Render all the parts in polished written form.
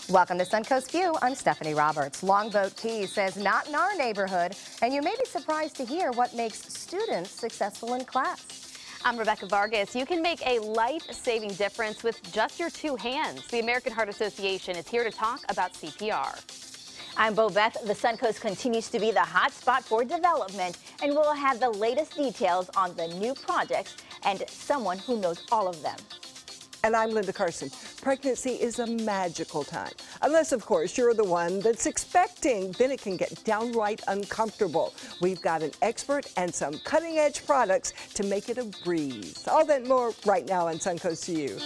Welcome to Suncoast View. I'm Stephanie Roberts. Longboat Key says not in our neighborhood, and you may be surprised to hear what makes students successful in class. I'm Rebecca Vargas. You can make a life-saving difference with just your two hands. The American Heart Association is here to talk about CPR. I'm Bobeth. The Suncoast continues to be the hot spot for development, and we'll have the latest details on the new projects and someone who knows all of them. And I'm Linda Carson. Pregnancy is a magical time. Unless, of course, you're the one that's expecting. Then it can get downright uncomfortable. We've got an expert and some cutting-edge products to make it a breeze. All that and more right now on Suncoast to you.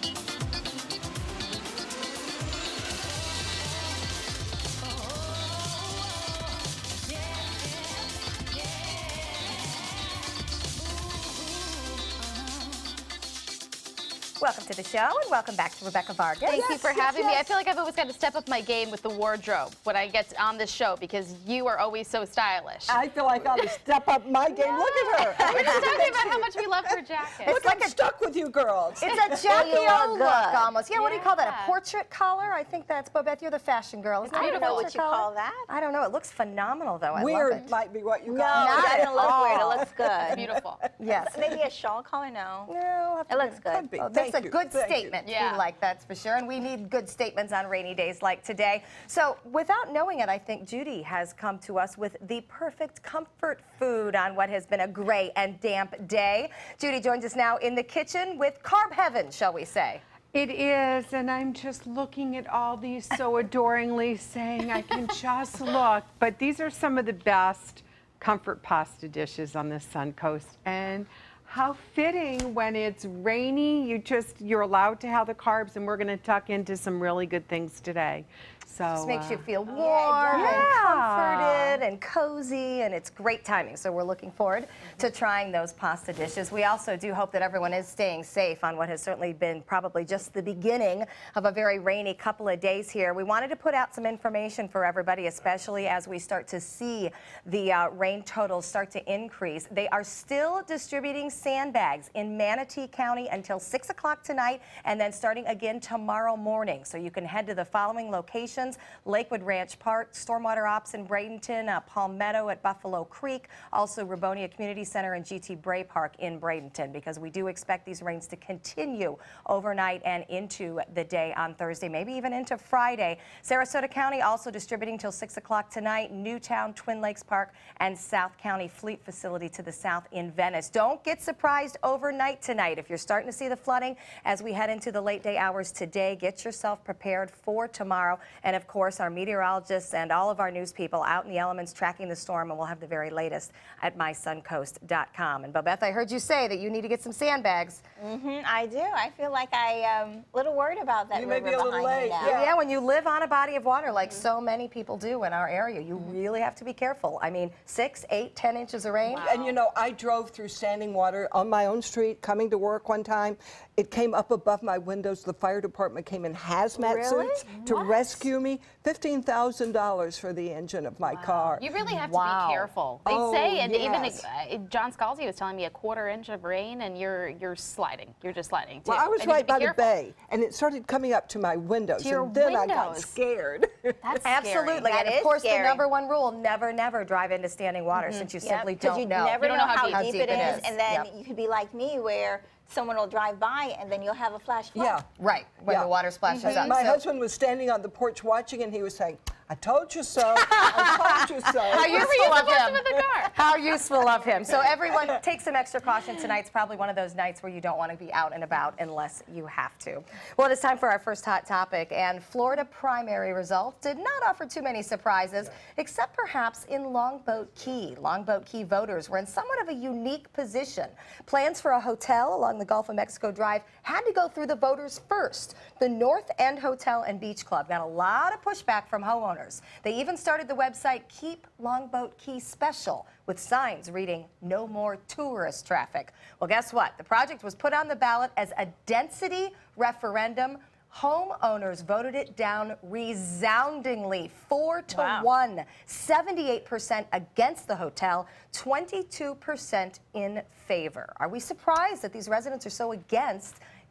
Welcome to the show, and welcome back to Rebecca Vargas. Thank you for having me. I feel like I've always got to step up my game with the wardrobe when I get on this show because you are always so stylish. I feel like I ought to step up my game. Look at her. We're just talking about how much we love her jacket. Look, I'm stuck with you girls. It's a Jackie O look almost. Yeah, what do you call that? Yeah. A portrait collar? I think that's, Bobeth, you're the fashion girl. Isn't I it don't a know what portrait you collar? call that. I don't know. It looks phenomenal, though. I love Weird it. might be what you No, call it it. doesn't look weird. It all. looks good. Beautiful. Yes. Maybe a shawl collar? No. No, It looks good. Could be. Oh, that's Thank a you. good Thank you. statement. Yeah. We like, that's for sure. And we need good statements on rainy days like today. So without knowing it, I think Judy has come to us with the perfect comfort food on what has been a gray and damp day. Judy joins us now in the kitchen with carb heaven, shall we say. It is, and I'm just looking at all these so adoringly, saying I can just look. But these are some of the best comfort pasta dishes on the Suncoast. And how fitting when it's rainy, you're allowed to have the carbs, and we're going to tuck into some really good things today. So This makes you feel warm Yeah. and comforted and cozy, and it's great timing. So we're looking forward to trying those pasta dishes. We also do hope that everyone is staying safe on what has certainly been probably just the beginning of a very rainy couple of days here. We wanted to put out some information for everybody, especially as we start to see the rain totals start to increase. They are still distributing sandbags in Manatee County until 6 o'clock tonight, and then starting again tomorrow morning. So you can head to the following locations: Lakewood Ranch Park, Stormwater Ops in Bradenton, Palmetto at Buffalo Creek, also Rubonia Community Center and GT Bray Park in Bradenton, because we do expect these rains to continue overnight and into the day on Thursday, maybe even into Friday. Sarasota County also distributing till 6 o'clock tonight. Newtown, Twin Lakes Park, and South County Fleet Facility to the south in Venice. Don't get surprised overnight tonight. If you're starting to see the flooding as we head into the late day hours today, get yourself prepared for tomorrow. And of course, our meteorologists and all of our news people out in the elements tracking the storm, and we'll have the very latest at mysuncoast.com. And Bobeth, I heard you say that you need to get some sandbags. I do. I feel like I'm a little worried about that You may river be a little behind late, me now. yeah. Yeah, when you live on a body of water like so many people do in our area, you really have to be careful. I mean, 6, 8, 10 inches of rain. And you know, I drove through standing water on my own street coming to work one time. It came up above my windows. The fire department came in hazmat Really? suits to rescue me. $15,000 for the engine of my car. You really have to Wow. be careful. They Oh, say, and yes. even John Scalzi was telling me a 1/4 inch of rain, and you're sliding. You're just sliding. Too. Well, I was And you right have to by be the careful. bay, and it started coming up to my windows, To your and then I got windows. scared. That's scary. Absolutely, That and is of course scary. the '1 rule: never drive into standing water, since you simply Because don't you know. never You don't know know how how deep deep it it is, is. and then Yep. you could be like me, where someone will drive by, and then you'll have a flash flood. Yeah. Right, when Yeah. the water splashes up. My So- husband was standing on the porch watching, and he was saying, "I told you so. I told you so." How Where were you useful of supposed to him. put the car? How useful of him. So everyone take some extra caution. Tonight's probably one of those nights where you don't want to be out and about unless you have to. Well, it's time for our first hot topic, and Florida primary results did not offer too many surprises, except perhaps in Longboat Key. Longboat Key voters were in somewhat of a unique position. Plans for a hotel along the Gulf of Mexico Drive had to go through the voters first. The North End Hotel and Beach Club got a lot of pushback from homeowners. They even started the website Keep Longboat Key Special, with signs reading "No more tourist traffic." Well, guess what? The project was put on the ballot as a density referendum. Homeowners voted it down resoundingly, 4-1. 78% against the hotel, 22% in favor. Are we surprised that these residents are so against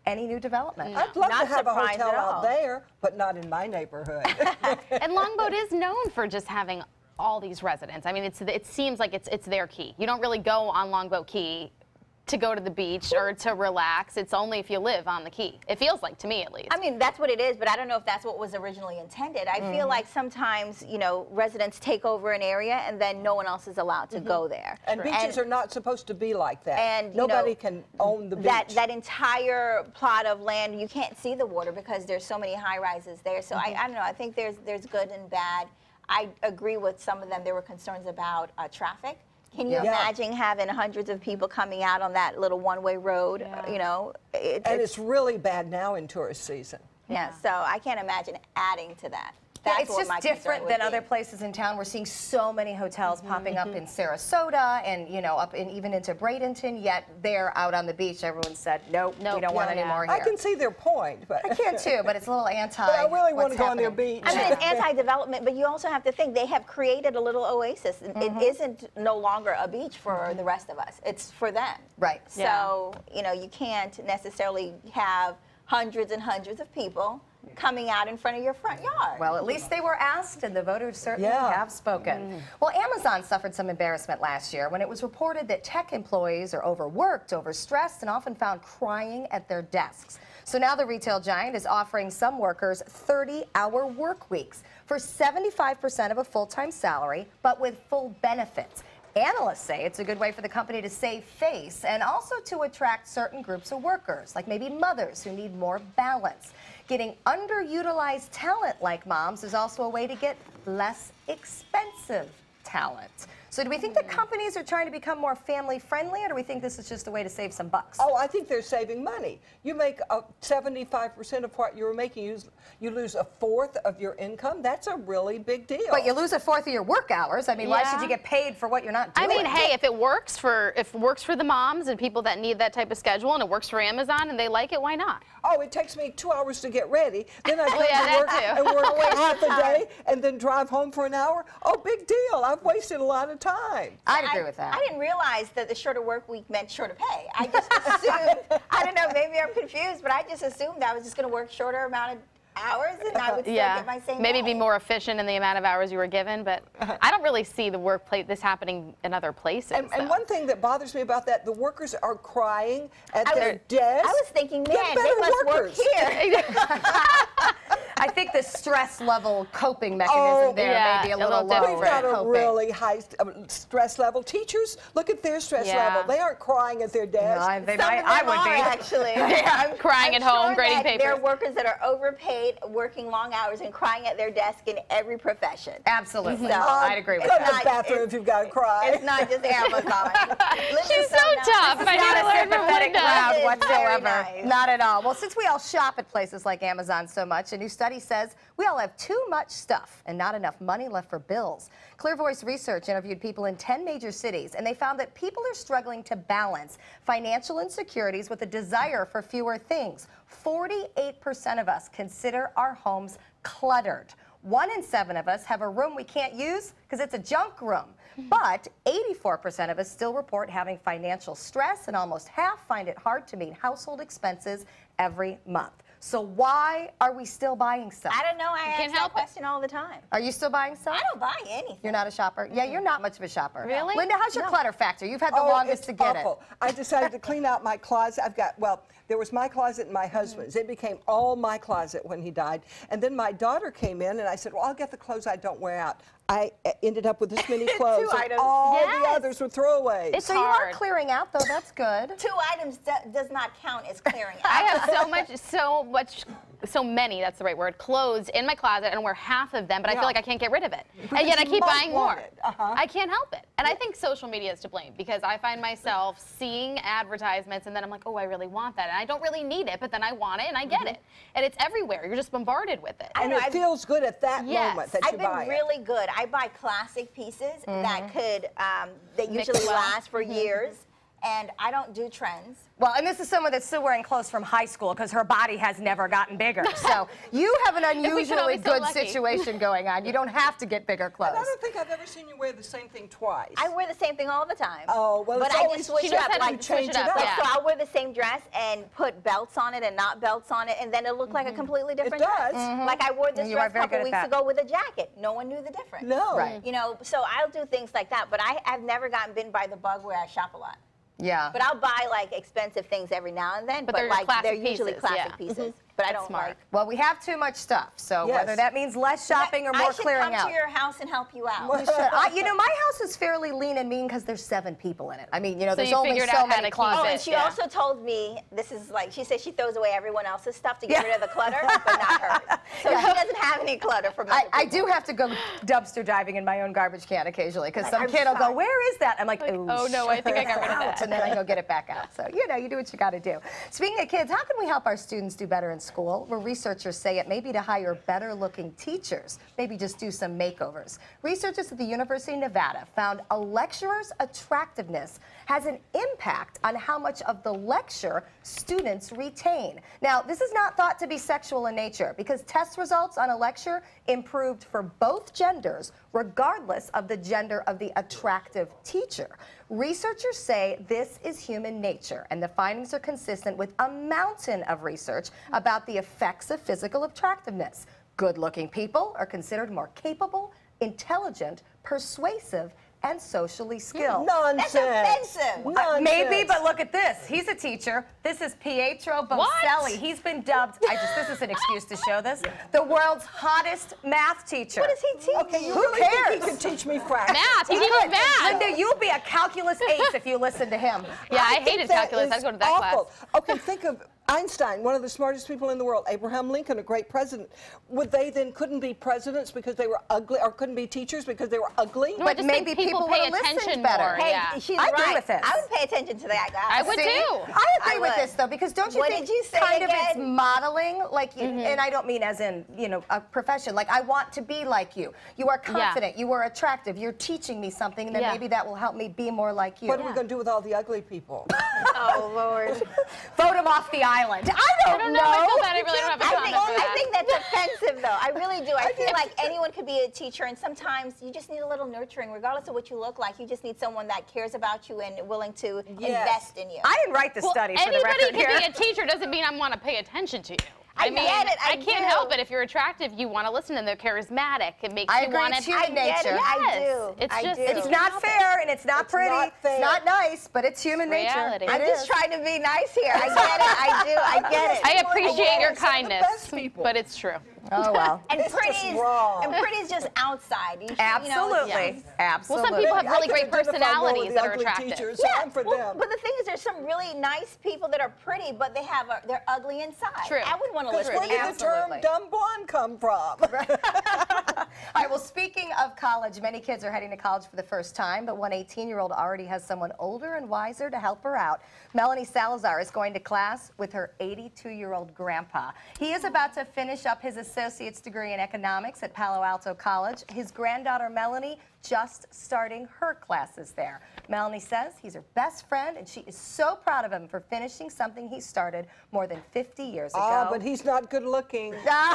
any new development. I'd love to Not have a surprised hotel at all. out there, but not in my neighborhood. And Longboat is known for just having all these residents. I mean, it seems like it's their key. You don't really go on Longboat Key to go to the beach or to relax. It's only if you live on the key. It feels like, to me at least. I mean, that's what it is, but I don't know if that's what was originally intended. I feel like sometimes, you know, residents take over an area and then no one else is allowed to go there. And beaches are not supposed to be like that. And you nobody know, can own the beach. That entire plot of land, you can't see the water because there's so many high rises there. So I don't know. I think there's good and bad. I agree with some of them. There were concerns about traffic. Can you imagine having hundreds of people coming out on that little one-way road? Yeah. You know, it's really bad now in tourist season. yeah. So I can't imagine adding to that. That's It's what just my concern different would than be. other places in town. We're seeing so many hotels popping up in Sarasota and, you know, up in even into Bradenton, yet they're out on the beach. Everyone said, nope, we don't want any more here. I can see their point, but I can too, but it's a little anti. But I really want what's to go on their happening. beach. I mean, it's anti-development, but you also have to think they have created a little oasis. It isn't no longer a beach for the rest of us. It's for them. Right. So, you know, you can't necessarily have hundreds and hundreds of people coming out in front of your front yard. Well, at least they were asked, and the voters certainly Yeah. have spoken. Well, Amazon suffered some embarrassment last year when it was reported that tech employees are overworked, overstressed, and often found crying at their desks. So now the retail giant is offering some workers 30-hour work weeks for 75% of a full-time salary, but with full benefits. Analysts say it's a good way for the company to save face and also to attract certain groups of workers, like maybe mothers who need more balance. Getting underutilized talent like moms is also a way to get less expensive talent. So do we think that companies are trying to become more family friendly, or do we think this is just a way to save some bucks? Oh, I think they're saving money. You make 75% of what you were making. You lose a fourth of your income. That's a really big deal. But you lose a fourth of your work hours. I mean, why Yeah. should you get paid for what you're not doing? I mean, hey, if it works for the moms and people that need that type of schedule, and it works for Amazon and they like it, why not? Oh, it takes me 2 hours to get ready. Then I go yeah, to that work too. and work half a day and then drive home for an hour. Oh, big deal. I've wasted a lot of time. I'd agree with that. I didn't realize that the shorter work week meant shorter pay. I just assumed, I don't know, maybe I'm confused, but I just assumed I was just going to work shorter amount of hours and I would still get my same maybe pay. be more efficient in the amount of hours you were given, but I don't really see the workplace this happening in other places. And though. one thing that bothers me about that, the workers are crying at their desks. I was thinking, man, Get they better must workers. work here. I think the stress level coping mechanism there yeah, may be a a little little low. We've different. got a Coping. really high stress level. Teachers, look at their stress Yeah. level. They aren't crying at their desks. No, Some of them I would are, be. actually. I'm Crying at home, sure grading that There are papers. workers that are overpaid, working long hours, and crying at their desk in every profession. Absolutely. So, I'd agree with Go to that. the bathroom if you've got to cry. It's not just Amazon. She's so tough. I Not need a to learn from sympathetic Linda. crowd That is whatsoever. very nice. Not at all. Well, since we all shop at places like Amazon so much, a new study says we all have too much stuff and not enough money left for bills. Clear Voice Research interviewed people in 10 major cities, and they found that people are struggling to balance financial insecurities with a desire for fewer things. 48% of us consider our homes cluttered. 1 in 7 of us have a room we can't use because it's a junk room. But 84% of us still report having financial stress, and almost half find it hard to meet household expenses every month. So why are we still buying stuff? I don't know. I can't ask that help it. question all the time. Are you still buying stuff? I don't buy anything. You're not a shopper? Yeah, you're not much of a shopper. Really? Linda, how's your clutter factor? You've had the Oh, longest it's to get awful. I decided to clean out my closet. There was my closet and my husband's. It became all my closet when he died. And then my daughter came in and I said, well, I'll get the clothes I don't wear out. I ended up with this many clothes. and items. all the Yes. others were throwaways. It's So you are hard. clearing out, though. That's good. 2 items does not count as clearing out. I have so many, that's the right word, clothes in my closet and wear half of them, but I Yeah. feel like I can't get rid of it. Because And yet I you keep might buying want more. it. Uh-huh. I can't help it. And I think social media is to blame because I find myself seeing advertisements and then I'm like, oh, I really want that. And I don't really need it, but then I want it and I get it. And it's everywhere. You're just bombarded with it. and know, it I've- feels good at that Yes. moment that you I've buy been it. really good. I buy classic pieces that could, that Mix usually well. last for years. and I don't do trends. Well, and this is someone that's still wearing clothes from high school because her body has never gotten bigger. So you have an unusually good situation going on. You don't have to get bigger clothes. And I don't think I've ever seen you wear the same thing twice. I wear the same thing all the time. Oh, well, but it's I always just switch she it just up. had to Like, switch it up, like, yeah. so I'll wear the same dress and put belts on it and not belts on it, and then it'll look like a completely different does. dress. Like I wore this You are dress a very couple good weeks at that. ago with a jacket. No one knew the difference. No. Right. You know, so I'll do things like that. But I've never gotten bitten by the bug where I shop a lot. Yeah. But I'll buy like expensive things every now and then. But they're like classic they're usually pieces, classic yeah. pieces. But I That's don't smart. like. Well, we have too much stuff. So Yes. whether that means less shopping or more I should clearing come out. to your house and help you out. You should. You know, my house is fairly lean and mean because there's 7 people in it. I mean, you know, So there's you only figured so out how many to keep closets. Oh, it. and she Yeah. also told me, this is like, she says she throws away everyone else's stuff to get rid of the clutter, but not hers. So she doesn't have any clutter from other I people. do have to go dumpster diving in my own garbage can occasionally because some I'm kid will go, sorry. "Where is that?" I'm like, oh no, I think I got rid of that. And then I go get it back out. So, you know, you do what you got to do. Speaking of kids, how can we help our students do better in school? Well, researchers say it may be to hire better-looking teachers, maybe just do some makeovers. Researchers at the University of Nevada found a lecturer's attractiveness has an impact on how much of the lecture students retain. Now, this is not thought to be sexual in nature because test results on a lecture improved for both genders, regardless of the gender of the attractive teacher. Researchers say this is human nature, and the findings are consistent with a mountain of research about the effects of physical attractiveness. Good-looking people are considered more capable, intelligent, persuasive, and socially skilled. Nonsense. That's offensive. Nonsense. Maybe, but look at this. He's a teacher. This is Pietro Bocelli. He's been dubbed, this is an excuse to show this, the world's hottest math teacher. What does he teach? Okay, you Who really think cares? he could teach me fractions? Math. He Good. teaches math. Linda, you'll be a calculus ace if you listen to him. Yeah, I think hated that calculus. is I'd go to that awful. class. Okay, think of Einstein, one of the smartest people in the world, Abraham Lincoln, a great president. Would they then couldn't be presidents because they were ugly, or couldn't be teachers because they were ugly? No, I But just maybe think people pay would've listened attention better. more. Hey, Yeah. she's I right. agree with this. I would pay attention to that guy. I would See? too. I agree with would. this though, because don't you What think did you say kind of it's again? modeling, like, and I don't mean as in, you know, a profession. Like, I want to be like you. You are confident. You are attractive. You're teaching me something, and then Yeah. maybe that will help me be more like you. What are we going to do with all the ugly people? Oh, Lord. Vote them off the island. I I don't know. I feel bad. I really don't have a comment for I that. think that's offensive, though. I really do. I feel like anyone could be a teacher, and sometimes you just need a little nurturing, regardless of what you look like. You just need someone that cares about you and willing to invest in you. I didn't write the Well, study for the anybody record can here. be a teacher doesn't mean I want to pay attention to you. I mean, get it, I I can't do. help it. If you're attractive, you want to listen, and they're charismatic. It makes I you agree, want it's to. human I get nature. it. I Yes. do. It's I just- do. it's It's not fair, and it's not It's pretty. not fair. It's not nice, but it's human reality. nature. I'm It just is. trying to be nice here. I get it. I do. I get it. I appreciate your Some of the kindness, best people. but it's true. Oh, well. And It's just pretty's wrong. and pretty's just outside. You should, Absolutely. You know, Absolutely. Well, some people have I really can great identify more with personalities the that are ugly attractive. teachers, so I'm for them. But the thing is, there's some really nice people that are pretty, but they're ugly inside. True. I wouldn't want to Because listen where to you. did the term Absolutely. dumb blonde come from? All right, well, speaking of college, many kids are heading to college for the first time, but one 18-year-old already has someone older and wiser to help her out. Melanie Salazar is going to class with her 82-year-old grandpa. He is about to finish up his associate's degree in economics at Palo Alto College. His granddaughter, Melanie, just starting her classes there. Melanie says he's her best friend, and she is so proud of him for finishing something he started more than 50 years ago. Ah, but he's not good looking.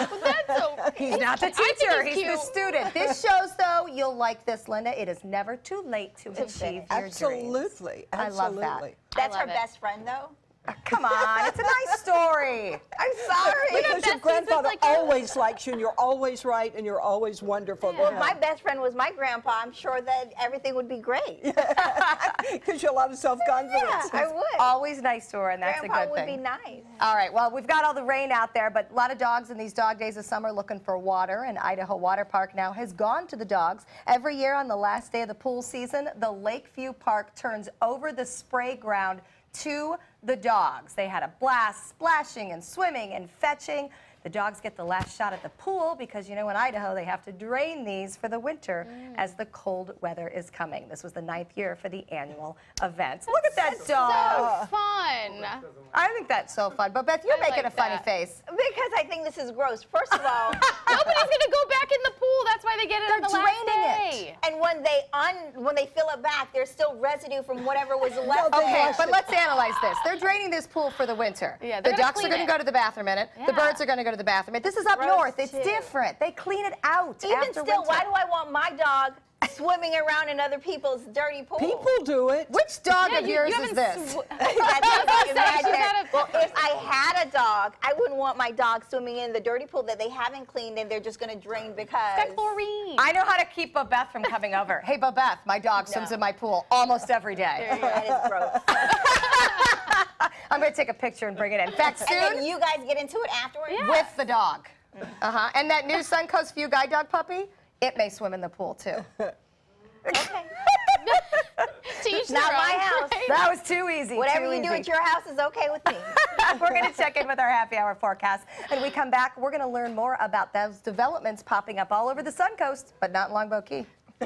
He's not the teacher, he's the cute. student. This shows, though, you'll like this, Linda. It is never too late to achieve your dreams. Absolutely. I love that. Absolutely. That's her love it. best friend, though. Come on, it's a nice story. I'm sorry. Because your besties, grandfather it's like always likes you, and you're always right, and you're always wonderful. Well, if my best friend was my grandpa, I'm sure that everything would be great. Gives you a lot of self-confidence. Yeah, I would. Always nice to her, and that's Grandpa a good would thing. be nice. All right, well, we've got all the rain out there, but a lot of dogs in these dog days of summer looking for water, and Idaho Water Park now has gone to the dogs. Every year on the last day of the pool season, the Lakeview Park turns over the spray ground to the dogs. They had a blast splashing and swimming and fetching. The dogs get the last shot at the pool because, you know, in Idaho, they have to drain these for the winter as the cold weather is coming. This was the 9th year for the annual event. Look at that dog. So fun. I think that's so fun. But Beth, you're I making like a funny that. face. Because I think this is gross. First of all, Nobody's gonna go back in the pool. That's why they get it on They're the last draining it. day. and what when they fill it back, there's still residue from whatever was left. Okay, but let's analyze this. They're draining this pool for the winter. Yeah, the they're gonna ducks are clean going to it. go to the bathroom in it. The Yeah. birds are going to go to the bathroom. This is up Gross, north. It's too. different. They clean it out Even after still, winter. why do I want my dog swimming around in other people's dirty pools? People do it. Which dog of you yours is haven't this? That's gotta- well, if I had a dog, I wouldn't want my dog swimming in the dirty pool that they haven't cleaned and they're just going to drain because. Got chlorine. I know how to keep Bobeth from coming over. Hey, Bobeth, my dog swims in my pool almost every day. That is gross. I'm going to take a picture and bring it in. In fact, And then soon you guys get into it afterwards? with the dog. And that new Suncoast View guide dog puppy, it may swim in the pool too. Okay. To each Not their my own, house. right? That was too easy. Whatever too you do easy. at your house is okay with me. We're going to check in with our happy hour forecast. When we come back, we're going to learn more about those developments popping up all over the Suncoast, but not in Longboat Key.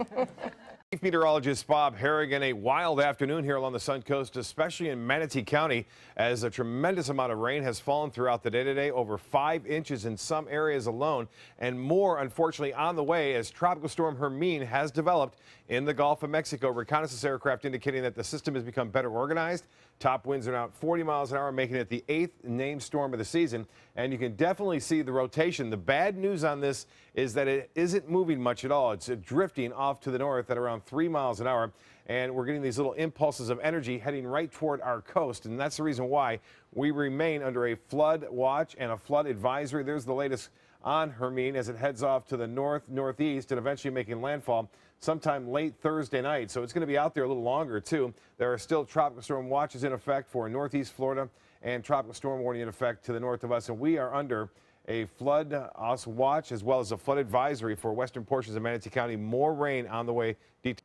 Chief Meteorologist Bob Harrigan, a wild afternoon here along the Suncoast, especially in Manatee County, as a tremendous amount of rain has fallen throughout the day today, over 5 inches in some areas alone, and more, unfortunately, on the way as Tropical Storm Hermine has developed in the Gulf of Mexico. Reconnaissance aircraft indicating that the system has become better organized. Top winds are now at 40 miles an hour, making it the 8th named storm of the season. And you can definitely see the rotation. The bad news on this is that it isn't moving much at all. It's drifting off to the north at around 3 miles an hour. And we're getting these little impulses of energy heading right toward our coast. And that's the reason why we remain under a flood watch and a flood advisory. There's the latest on Hermine as it heads off to the northeast and eventually making landfall sometime late Thursday night. So it's going to be out there a little longer, too. There are still tropical storm watches in effect for northeast Florida and tropical storm warning in effect to the north of us. And we are under a flood watch as well as a flood advisory for western portions of Manatee County. More rain on the way.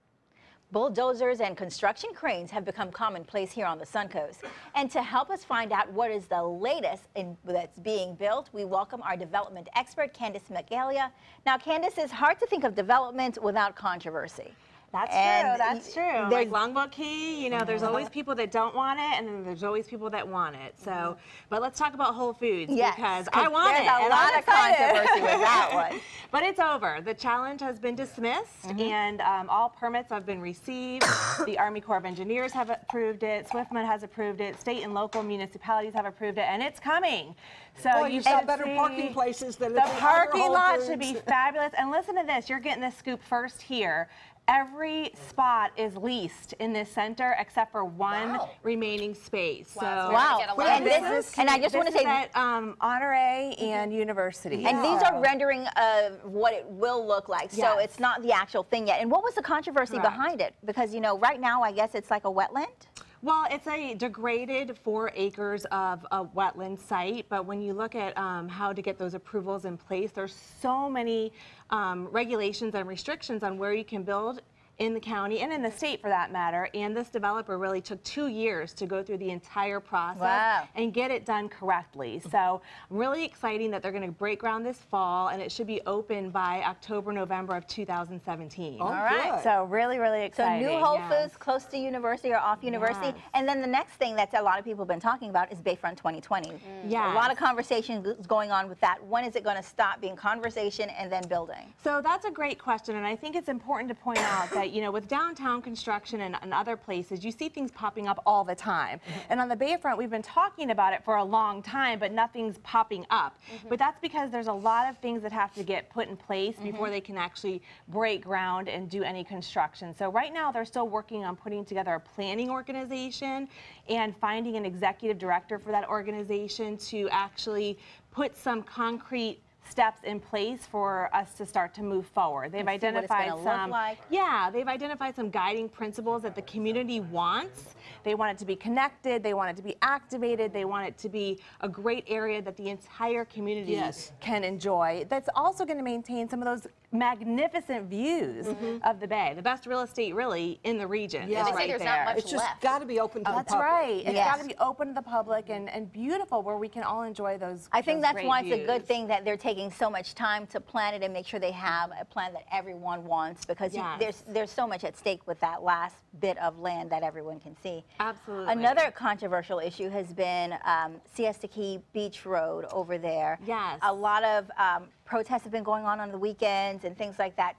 Bulldozers and construction cranes have become commonplace here on the Suncoast. And to help us find out what is the latest that's being built, we welcome our development expert, Candace McGalia. Now, Candace, it's hard to think of development without controversy. That's And true. That's true. there's- Like Longboat Key, you know, there's always people that don't want it, and then there's always people that want it. So, but let's talk about Whole Foods Yes, because I want there's it. a and lot I'm of controversy excited. with that one. But it's over. The challenge has been dismissed, and all permits have been received. The Army Corps of Engineers have approved it. Swiftman has approved it. State and local municipalities have approved it, and it's coming. So Boy, you you've got should better see parking places than the at other parking Whole lot Foods. should be fabulous. And listen to this. You're getting this scoop first here. Every spot is leased in this center except for one remaining space. So Wow. Get a lot And, of this, and I just want to say, at Honore and University. and these are rendering of what it will look like. So Yes. it's not the actual thing yet. And what was the controversy Correct. behind it? Because, you know, right now, I guess it's like a wetland. Well, it's a degraded 4 acres of a wetland site, but when you look at how to get those approvals in place, there's so many regulations and restrictions on where you can build in the county and in the state for that matter. And this developer really took 2 years to go through the entire process Wow. and get it done correctly. So really exciting that they're going to break ground this fall, and it should be open by October, November of 2017. Oh, All right. good. So really, really So exciting. new Whole yes. Foods close to university or off university. Yes. And then the next thing that a lot of people have been talking about is Bayfront 2020. Yes. A lot of conversation going on with that. When is it going to stop being conversation and then building? So that's a great question, and I think it's important to point out that, you know, with downtown construction and other places, you see things popping up all the time. And on the Bayfront, we've been talking about it for a long time, but nothing's popping up. But that's because there's a lot of things that have to get put in place before they can actually break ground and do any construction. So right now, they're still working on putting together a planning organization and finding an executive director for that organization to actually put some concrete steps in place for us to start to move forward. They've see what it's identified gonna look some, like. yeah, they've identified some guiding principles that the community wants. They want it to be connected, they want it to be activated, they want it to be a great area that the entire community Yes. can enjoy. That's also going to maintain some of those magnificent views of the bay. The best real estate really in the region Yeah. is They say right there's there. not much It's just left. got to be open to the That's public. right. It's Yes. got to be open to the public and beautiful where we can all enjoy those. I think those that's great why it's a good views. thing that they're taking so much time to plan it and make sure they have a plan that everyone wants, because Yes. there's so much at stake with that last bit of land that everyone can see. Absolutely. Another controversial issue has been Siesta Key Beach Road over there. Yes. A lot of protests have been going on the weekends and things like that to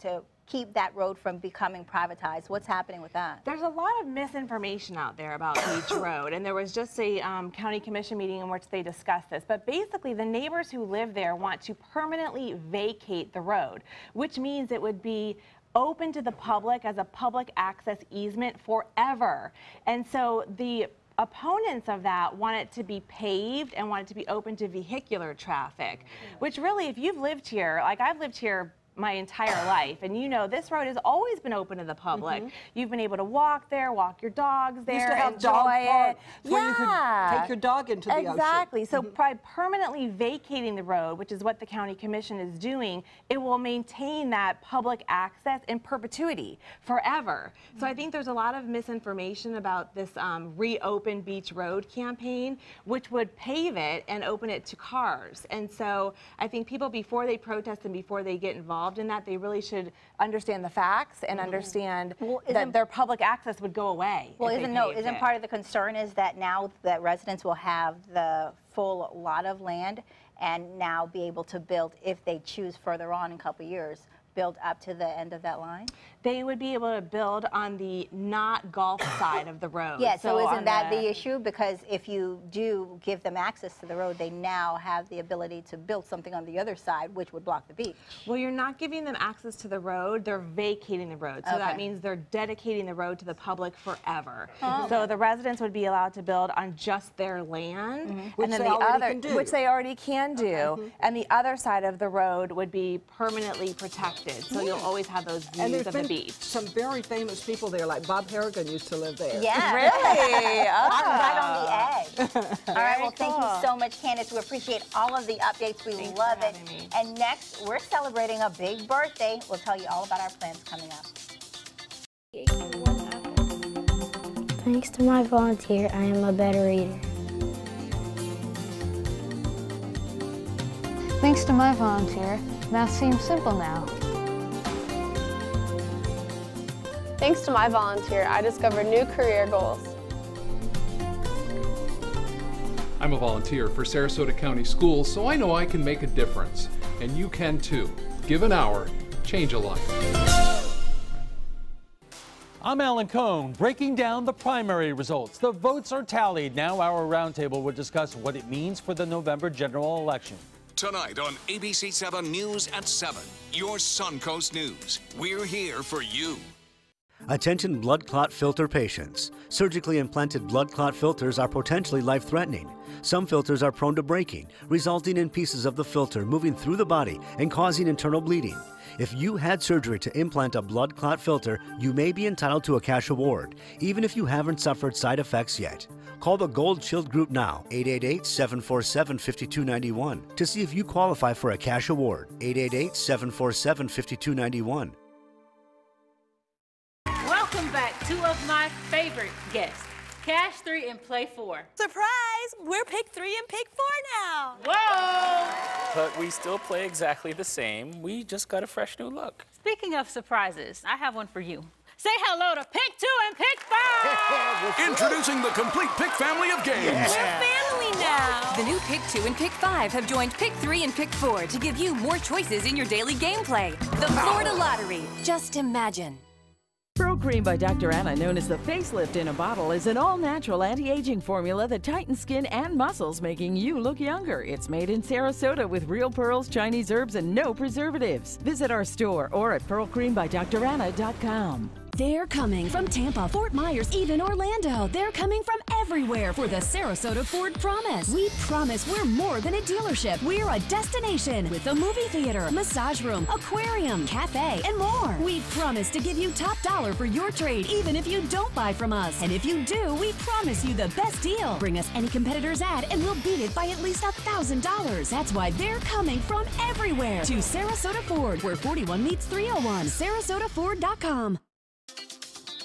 keep that road from becoming privatized? What's happening with that? There's a lot of misinformation out there about Beach Road, and there was just a county commission meeting in which they discussed this. But basically, the neighbors who live there want to permanently vacate the road, which means it would be open to the public as a public access easement forever. And so the opponents of that want it to be paved and want it to be open to vehicular traffic, which really, if you've lived here, like I've lived here my entire life, and you know this road has always been open to the public. You've been able to walk there, walk your dogs there, Used to have enjoy dog park it. where you could take your dog into the ocean. Exactly. So by permanently vacating the road, which is what the county commission is doing, it will maintain that public access in perpetuity forever. So I think there's a lot of misinformation about this Reopen Beach Road campaign, which would pave it and open it to cars. And so I think people, before they protest and before they get involved in that, they really should understand the facts and understand that their public access would go away. Well, isn't part of the concern is that now that residents will have the full lot of land and now be able to build, if they choose further on in a couple of years, build up to the end of that line? They would be able to build on the not golf side of the road. Yeah, so isn't that the issue? Because if you do give them access to the road, they now have the ability to build something on the other side, which would block the beach. Well, you're not giving them access to the road, they're vacating the road. So that means they're dedicating the road to the public forever. So the residents would be allowed to build on just their land, Which and then they the already other, can do. which they already can do, and the other side of the road would be permanently protected. So you'll always have those And views there's of the been beach. some very famous people there, like Bob Harrigan used to live there. Yeah. Really? Right on the edge. All right, well, thank you so much, Candace. We appreciate all of the updates. We Thanks love for it. having me. And next, we're celebrating a big birthday. We'll tell you all about our plans coming up. Thanks to my volunteer, I am a better eater. Thanks to my volunteer, math seems simple now. Thanks to my volunteer, I discovered new career goals. I'm a volunteer for Sarasota County Schools, so I know I can make a difference. And you can too. Give an hour, change a life. I'm Alan Cohn, breaking down the primary results. The votes are tallied. Now our roundtable will discuss what it means for the November general election. Tonight on ABC 7 News at 7, your Suncoast News. We're here for you. Attention blood clot filter patients. Surgically implanted blood clot filters are potentially life-threatening. Some filters are prone to breaking, resulting in pieces of the filter moving through the body and causing internal bleeding. If you had surgery to implant a blood clot filter, you may be entitled to a cash award, even if you haven't suffered side effects yet. Call the Gold Shield Group now, 888-747-5291, to see if you qualify for a cash award, 888-747-5291. Welcome back, two of my favorite guests, Cash 3 and Play 4. Surprise! We're Pick 3 and Pick 4 now. Whoa! But we still play exactly the same. We just got a fresh new look. Speaking of surprises, I have one for you. Say hello to Pick 2 and Pick 5! Introducing the complete Pick family of games. We're family now. The new Pick 2 and Pick 5 have joined Pick 3 and Pick 4 to give you more choices in your daily gameplay. The Florida Lottery. Just imagine. Pro Cream by Dr. Anna, known as the facelift in a bottle, is an all-natural anti-aging formula that tightens skin and muscles, making you look younger. It's made in Sarasota with real pearls, Chinese herbs, and no preservatives. Visit our store or at pearlcreambydranna.com. They're coming from Tampa, Fort Myers, even Orlando. They're coming from everywhere for the Sarasota Ford Promise. We promise we're more than a dealership. We're a destination with a movie theater, massage room, aquarium, cafe, and more. We promise to give you top dollar for your trade, even if you don't buy from us. And if you do, we promise you the best deal. Bring us any competitor's ad and we'll beat it by at least $1,000. That's why they're coming from everywhere to Sarasota Ford, where 41 meets 301. SarasotaFord.com.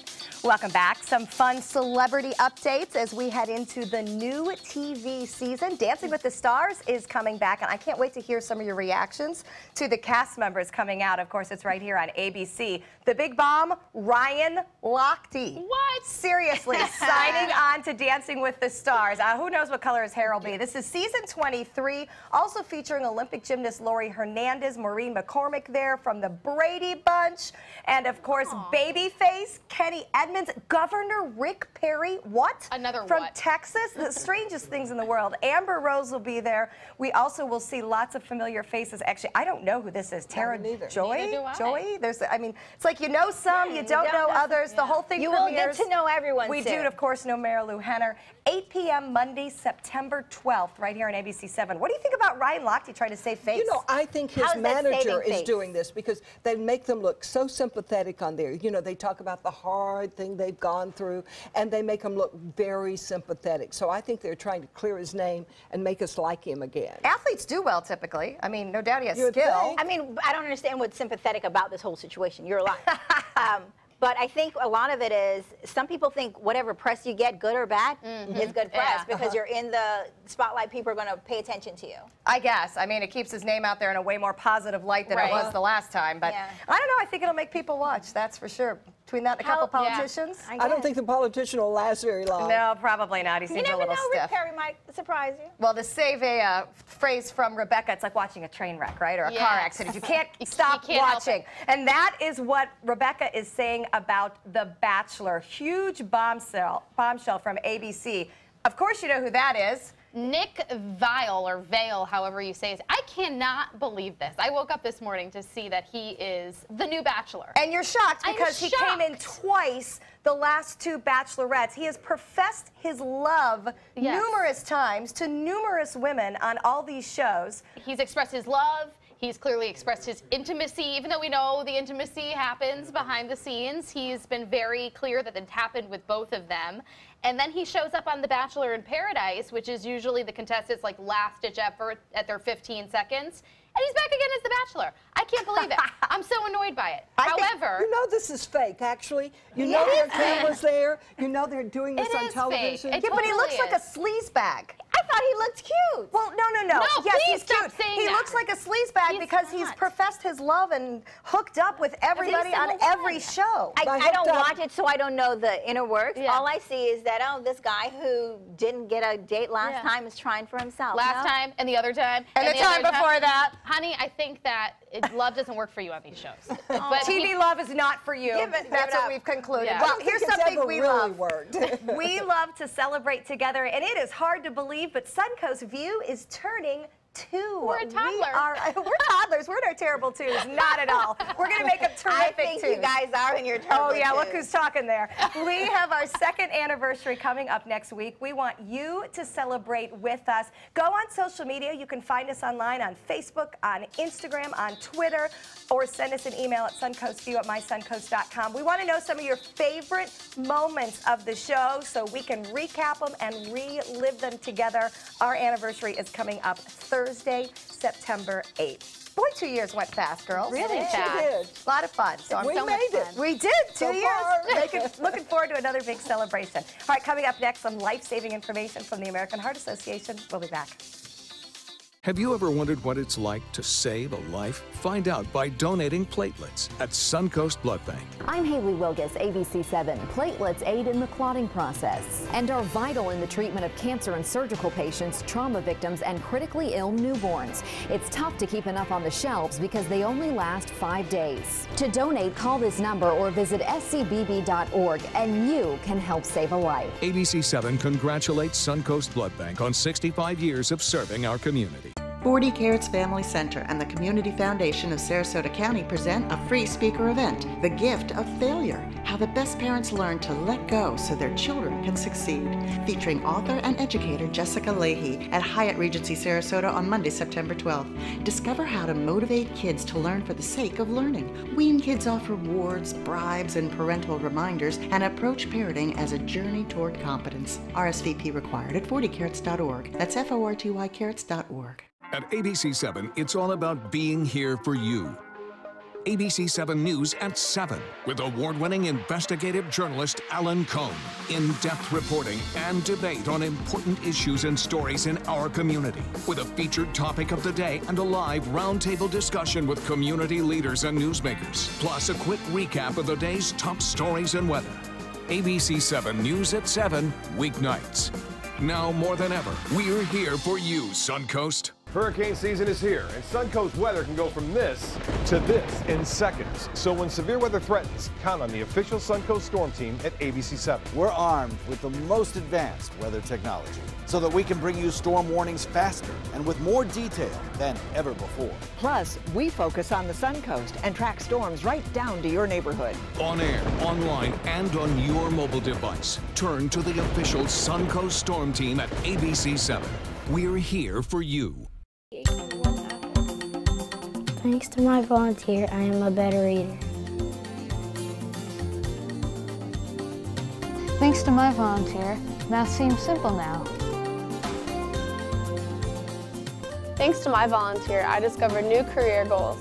Welcome back. Some fun celebrity updates as we head into the new TV season. Dancing with the Stars is coming back, and I can't wait to hear some of your reactions to the cast members coming out. Of course, it's right here on ABC. The big bomb, Ryan Lochte. What? Seriously, signing on to Dancing with the Stars. Who knows what color his hair will be. This is season 23, also featuring Olympic gymnast Lori Hernandez, Maureen McCormick there from the Brady Bunch, and of course, Babyface, Kenny Edmonds, Governor Rick Perry, from Texas, the strangest things in the world. Amber Rose will be there. We also will see lots of familiar faces. Actually, I don't know who this is. Tara Joy? Joy? I mean, it's like you know some, you don't know others. The whole thing You will get to know everyone We soon. do, of course, know Mary Lou Henner. 8 p.m. Monday, September 12th, right here on ABC 7. What do you think about Ryan Lochte trying to save face? You know, I think his manager is doing this because they make them look so sympathetic on there. You know, they talk about the hard thing they've gone through, and they make him look very sympathetic. So I think they're trying to clear his name and make us like him again. Athletes do well, typically. I mean, no doubt he has skill. I mean, I don't understand what's sympathetic about this whole situation. You're lying. But I think a lot of it is some people think whatever press you get, good or bad, is good press because you're in the spotlight. People are going to pay attention to you. I guess. I mean, it keeps his name out there in a way more positive light than it was the last time. But I don't know. I think it'll make people watch. That's for sure. Between that and a couple politicians. I don't think the politician will last very long. No, probably not. He seems a little stiff. Rick Perry might surprise you. Well, to save a phrase from Rebecca, it's like watching a train wreck, right? Or a car accident. You can't stop watching. And that is what Rebecca is saying about The Bachelor. Huge bombshell from ABC. Of course, you know who that is. Nick Viall, or Vale, however you say it. I cannot believe this. I woke up this morning to see that he is the new Bachelor. And you're shocked because he came in twice the last two Bachelorettes. He has professed his love numerous times to numerous women on all these shows. He's expressed his love. He's clearly expressed his intimacy, even though we know the intimacy happens behind the scenes. He's been very clear that it happened with both of them. And then he shows up on The Bachelor in Paradise, which is usually the contestants' like last-ditch effort at their 15 seconds. And he's back again as The Bachelor. I can't believe it. I'm so annoyed by it. However, you know this is fake, actually. You know there are cameras there. You know they're doing this on television. Yeah, but he looks like a sleazebag. I thought he looked cute. Well, no. No, yes, please he's stop cute. saying He that. looks like a sleazebag because he's professed his love and hooked up with everybody on every show. I don't watch it, so I don't know the inner works. All I see is that, this guy who didn't get a date last time is trying for himself. Last time, and the other time, and the time before that. Honey, I think that love doesn't work for you on these shows. But TV love is not for you. That's what we've concluded. Yeah. Well, here's something we love. We love to celebrate together, and it is hard to believe, but Suncoast View is turning 2. We're a toddler. We're toddlers. We're no terrible twos. Not at all. We're going to make them terrific I think twos. you guys are in your terrible Oh, yeah. twos. Look who's talking there. We have our 2nd anniversary coming up next week. We want you to celebrate with us. Go on social media. You can find us online on Facebook, on Instagram, on Twitter, or send us an email at suncoastview@mysuncoast.com. We want to know some of your favorite moments of the show so we can recap them and relive them together. Our anniversary is coming up Thursday, September 8th. Boy, 2 years went fast, girls. Really fast. A lot of fun. So We made it. We did. 2 years. Looking forward to another big celebration. All right, coming up next, some life-saving information from the American Heart Association. We'll be back. Have you ever wondered what it's like to save a life? Find out by donating platelets at Suncoast Blood Bank. I'm Haley Wilgus, ABC 7. Platelets aid in the clotting process and are vital in the treatment of cancer and surgical patients, trauma victims, and critically ill newborns. It's tough to keep enough on the shelves because they only last 5 days. To donate, call this number or visit scbb.org and you can help save a life. ABC 7 congratulates Suncoast Blood Bank on 65 years of serving our community. 40 Carrots Family Center and the Community Foundation of Sarasota County present a free speaker event, The Gift of Failure, How the Best Parents Learn to Let Go So Their Children Can Succeed, featuring author and educator Jessica Leahy at Hyatt Regency Sarasota on Monday, September 12th. Discover how to motivate kids to learn for the sake of learning. Wean kids off rewards, bribes, and parental reminders, and approach parenting as a journey toward competence. RSVP required at 40carrots.org. That's FORTY carrots.org. At ABC 7, it's all about being here for you. ABC 7 News at 7 with award-winning investigative journalist Alan Cohn. In-depth reporting and debate on important issues and stories in our community with a featured topic of the day and a live roundtable discussion with community leaders and newsmakers. Plus a quick recap of the day's top stories and weather. ABC 7 News at 7, weeknights. Now more than ever, we're here for you, Suncoast. Hurricane season is here, and Suncoast weather can go from this to this in seconds. So when severe weather threatens, count on the official Suncoast storm team at ABC 7. We're armed with the most advanced weather technology so that we can bring you storm warnings faster and with more detail than ever before. Plus, we focus on the Suncoast and track storms right down to your neighborhood. On air, online, and on your mobile device. Turn to the official Suncoast storm team at ABC 7. We're here for you. Thanks to my volunteer, I am a better reader. Thanks to my volunteer, math seems simple now. Thanks to my volunteer, I discovered new career goals.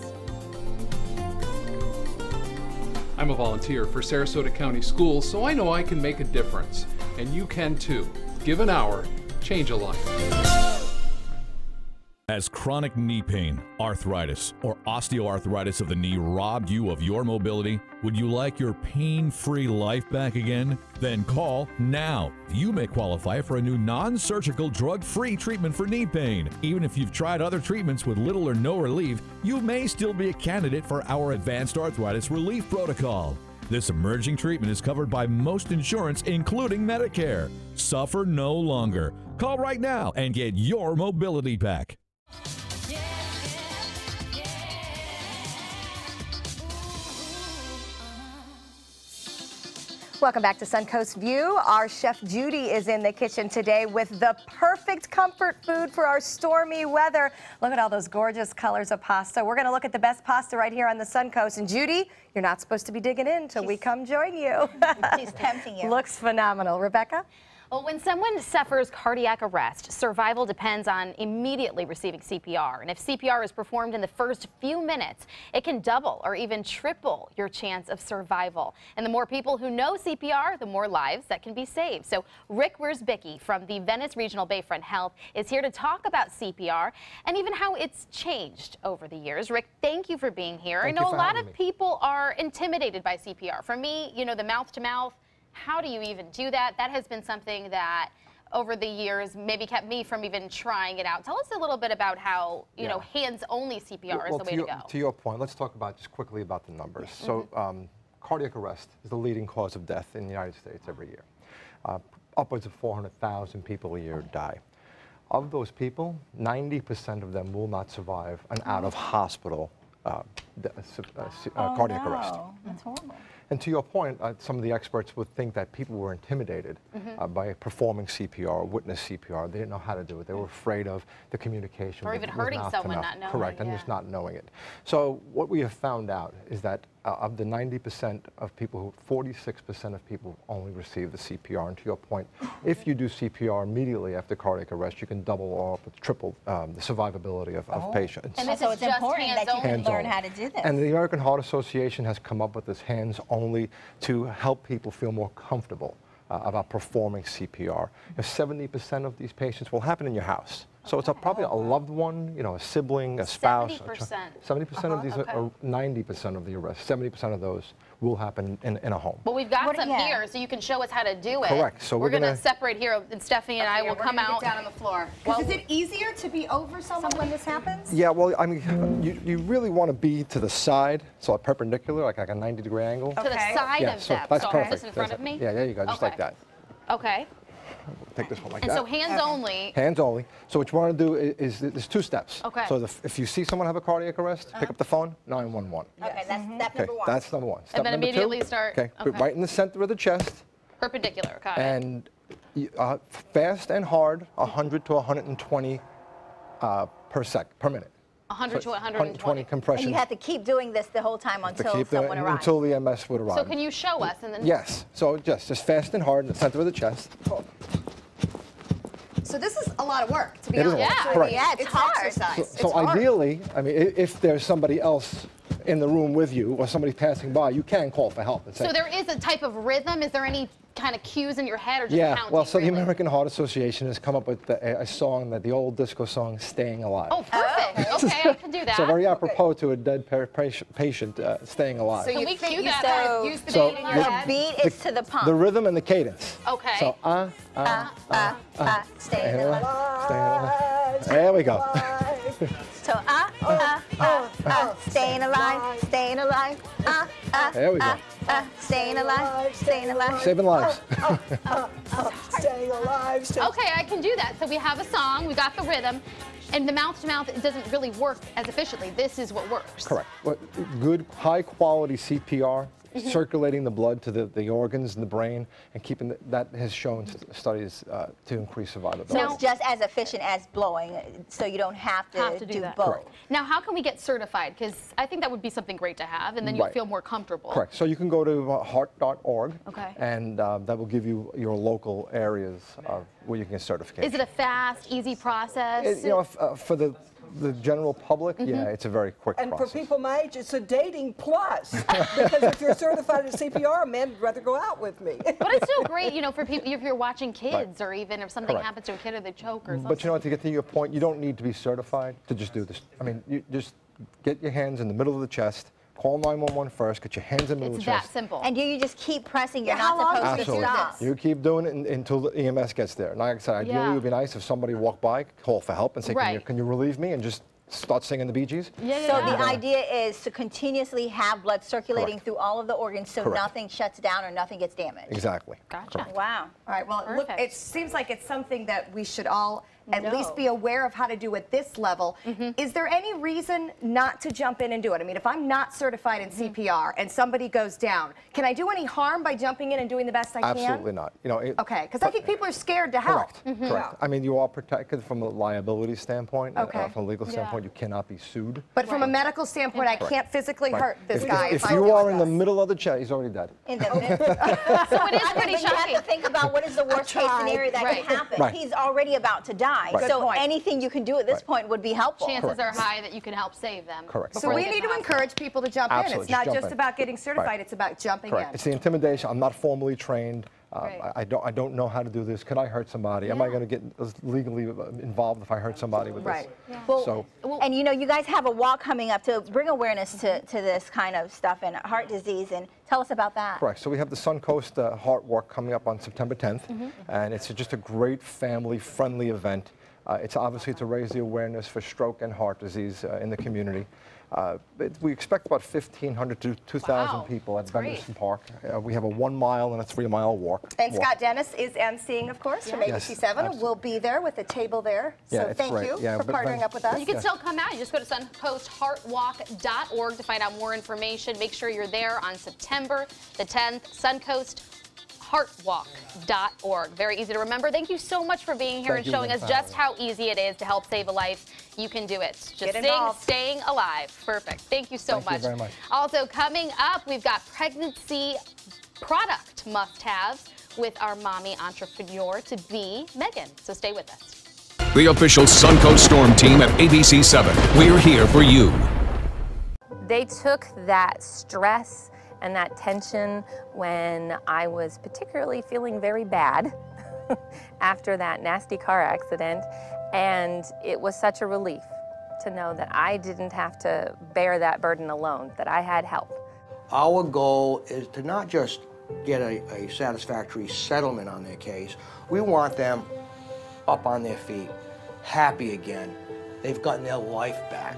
I'm a volunteer for Sarasota County Schools, so I know I can make a difference. And you can too. Give an hour, change a life. Has chronic knee pain, arthritis, or osteoarthritis of the knee robbed you of your mobility? Would you like your pain-free life back again? Then call now. You may qualify for a new non-surgical, drug-free treatment for knee pain. Even if you've tried other treatments with little or no relief, you may still be a candidate for our Advanced Arthritis Relief Protocol. This emerging treatment is covered by most insurance, including Medicare. Suffer no longer. Call right now and get your mobility back. Welcome back to Suncoast View. Our chef Judy is in the kitchen today with the perfect comfort food for our stormy weather. Look at all those gorgeous colors of pasta. We're going to look at the best pasta right here on the Suncoast. And Judy, you're not supposed to be digging in until we come join you. She's tempting you. Looks phenomenal. Rebecca? Well, when someone suffers cardiac arrest, survival depends on immediately receiving CPR. And if CPR is performed in the first few minutes, it can double or even triple your chance of survival. And the more people who know CPR, the more lives that can be saved. So Rick Wiersbicki from the Venice Regional Bayfront Health is here to talk about CPR and even how it's changed over the years. Rick, thank you for being here. I know a lot of people are intimidated by CPR. For me, you know, the mouth-to-mouth, how do you even do that? That has been something that over the years maybe kept me from even trying it out. Tell us a little bit about how, you know, hands-only CPR is the way to go. To your point, let's talk about just quickly about the numbers. So cardiac arrest is the leading cause of death in the United States every year. Upwards of 400,000 people a year die. Of those people, 90% of them will not survive an out-of-hospital cardiac arrest. That's horrible. And to your point, some of the experts would think that people were intimidated by performing CPR or witness CPR. They didn't know how to do it. They were afraid of the communication. Or even hurting someone not knowing. Correct, and just not knowing it. So what we have found out is that of the 90% of people, 46% of people only receive the CPR. And to your point, if you do CPR immediately after cardiac arrest, you can double or triple the survivability of patients. And so it's important that you can learn how to do this. And the American Heart Association has come up with this hands-only to help people feel more comfortable about performing CPR. 70% of these patients will happen in your house. So it's probably a loved one, you know, a sibling, a spouse. 70% of these are 90% of the arrests. 70% of those will happen in a home. Well, we've got some here, so you can show us how to do it. Correct. So we're going to separate here, and Stephanie and I will come out. Get down on the floor. Well, is it easier to be over someone when this happens? Yeah, well, I mean, you really want to be to the side, so perpendicular, like a 90-degree angle. To the side of them. That's so perfect. This in front of me? Yeah, there you go, just like that. Okay. Take this one like and that. And so hands only. Hands only. So what you want to do is there's two steps. Okay. So if you see someone have a cardiac arrest, pick up the phone, 911. Okay, that's step number one. That's number one. Step and then number immediately two, start. Okay, right in the center of the chest. Perpendicular, got it. And fast and hard, 100 to 120 per minute. 100 to 120 compressions. And you have to keep doing this the whole time until someone arrives. Until the MS would arrive. So can you show us? And then yes. So just fast and hard in the center of the chest. So this is a lot of work, to be honest. Yeah, it's hard. Exercise. So ideally, I mean, if there's somebody else in the room with you or somebody passing by, you can call for help. And say, so there is a type of rhythm. Is there any kind of cues in your head or just counting? Well, so really? the American Heart Association has come up with a song, that the old disco song, Staying Alive. Oh, perfect. Okay, I can do that. So very apropos to a dead patient staying alive. So Can we cue that? So Use the so beat in your the head. Beat is to the pump. The rhythm and the cadence. Okay. So Staying alive. There we go. So staying alive, staying alive. There we go. Staying alive, staying alive. Saving lives. Staying alive. Okay, I can do that. So we have a song, we got the rhythm, and the mouth-to-mouth, it doesn't really work as efficiently. This is what works. Correct. Good, high-quality CPR, circulating the blood to the organs in the brain, and keeping that has shown studies to increase survivability. So it's just as efficient as blowing, so you don't have to do that. both. Correct. Now, how can we get certified? Because I think that would be something great to have, and then you'll feel more comfortable. Correct. So you can go to heart.org, okay, and that will give you your local areas of where you can get certification. Is it a fast, easy process? For the general public, yeah, it's a very quick and process. for people my age, it's a dating plus. Because if you're certified at CPR, a man would rather go out with me. But it's still great, for people, if you're watching kids, or even if something happens to a kid or they choke or something. But to get to your point, you don't need to be certified to just do this. I mean, you just get your hands in the middle of the chest, call 911 first, get your hands in the middle of the chest. It's that simple. And you just keep pressing. You're not supposed to stop. You keep doing it until the EMS gets there. And like I said, ideally it would be nice if somebody walked by, call for help, and say, can you relieve me, and just start singing the Bee Gees. So the idea is to continuously have blood circulating through all of the organs, so nothing shuts down or nothing gets damaged. Exactly. Gotcha. Wow. All right, well, look, it seems like it's something that we should all at least be aware of how to do at this level. Is there any reason not to jump in and do it? I mean, if I'm not certified in CPR and somebody goes down, can I do any harm by jumping in and doing the best I can? Absolutely not. Okay, because I think people are scared to help. Correct. I mean, you are protected from a liability standpoint. Okay. From a legal standpoint, you cannot be sued. But from a medical standpoint, I can't physically hurt this guy. If you are in the middle of the chest, he's already dead. In the middle. So it is pretty shocking. You have to think about what is the worst case scenario that can happen. He's already about to die. So anything you can do at this point would be helpful. Chances are high that you can help save them. Correct. So we need to encourage people to jump in. It's not just about getting certified, it's about jumping in. It's the intimidation. I'm not formally trained. I don't know how to do this. Could I hurt somebody? Am I going to get legally involved if I hurt somebody with this? Well, and you guys have a walk coming up to bring awareness to this kind of stuff and heart disease, and tell us about that. Correct. So we have the Suncoast Heart Walk coming up on September 10th, and it's just a great family-friendly event. It's obviously to raise the awareness for stroke and heart disease in the community. We expect about 1,500 to 2,000 people at Benderson Park. We have a 1 mile and a 3 mile walk. And Scott Dennis is emceeing, of course, from ABC7. We'll be there with a table there. So thank you for partnering up with us. You can still come out. You just go to suncoastheartwalk.org to find out more information. Make sure you're there on September the 10th. Suncoastheartwalk.org. Very easy to remember. Thank you so much for being here and showing us just how easy it is to help save a life. You can do it. Just staying alive. Perfect. Thank you so much. Thank you very much. Also coming up, we've got pregnancy product must-haves with our mommy entrepreneur to be Megan. So stay with us. The official Suncoast Storm team at ABC7. We're here for you. They took that stress and that tension when I was particularly feeling very bad after that nasty car accident, and it was such a relief to know that I didn't have to bear that burden alone, that I had help. Our goal is to not just get a satisfactory settlement on their case. We want them up on their feet, happy again. They've gotten their life back.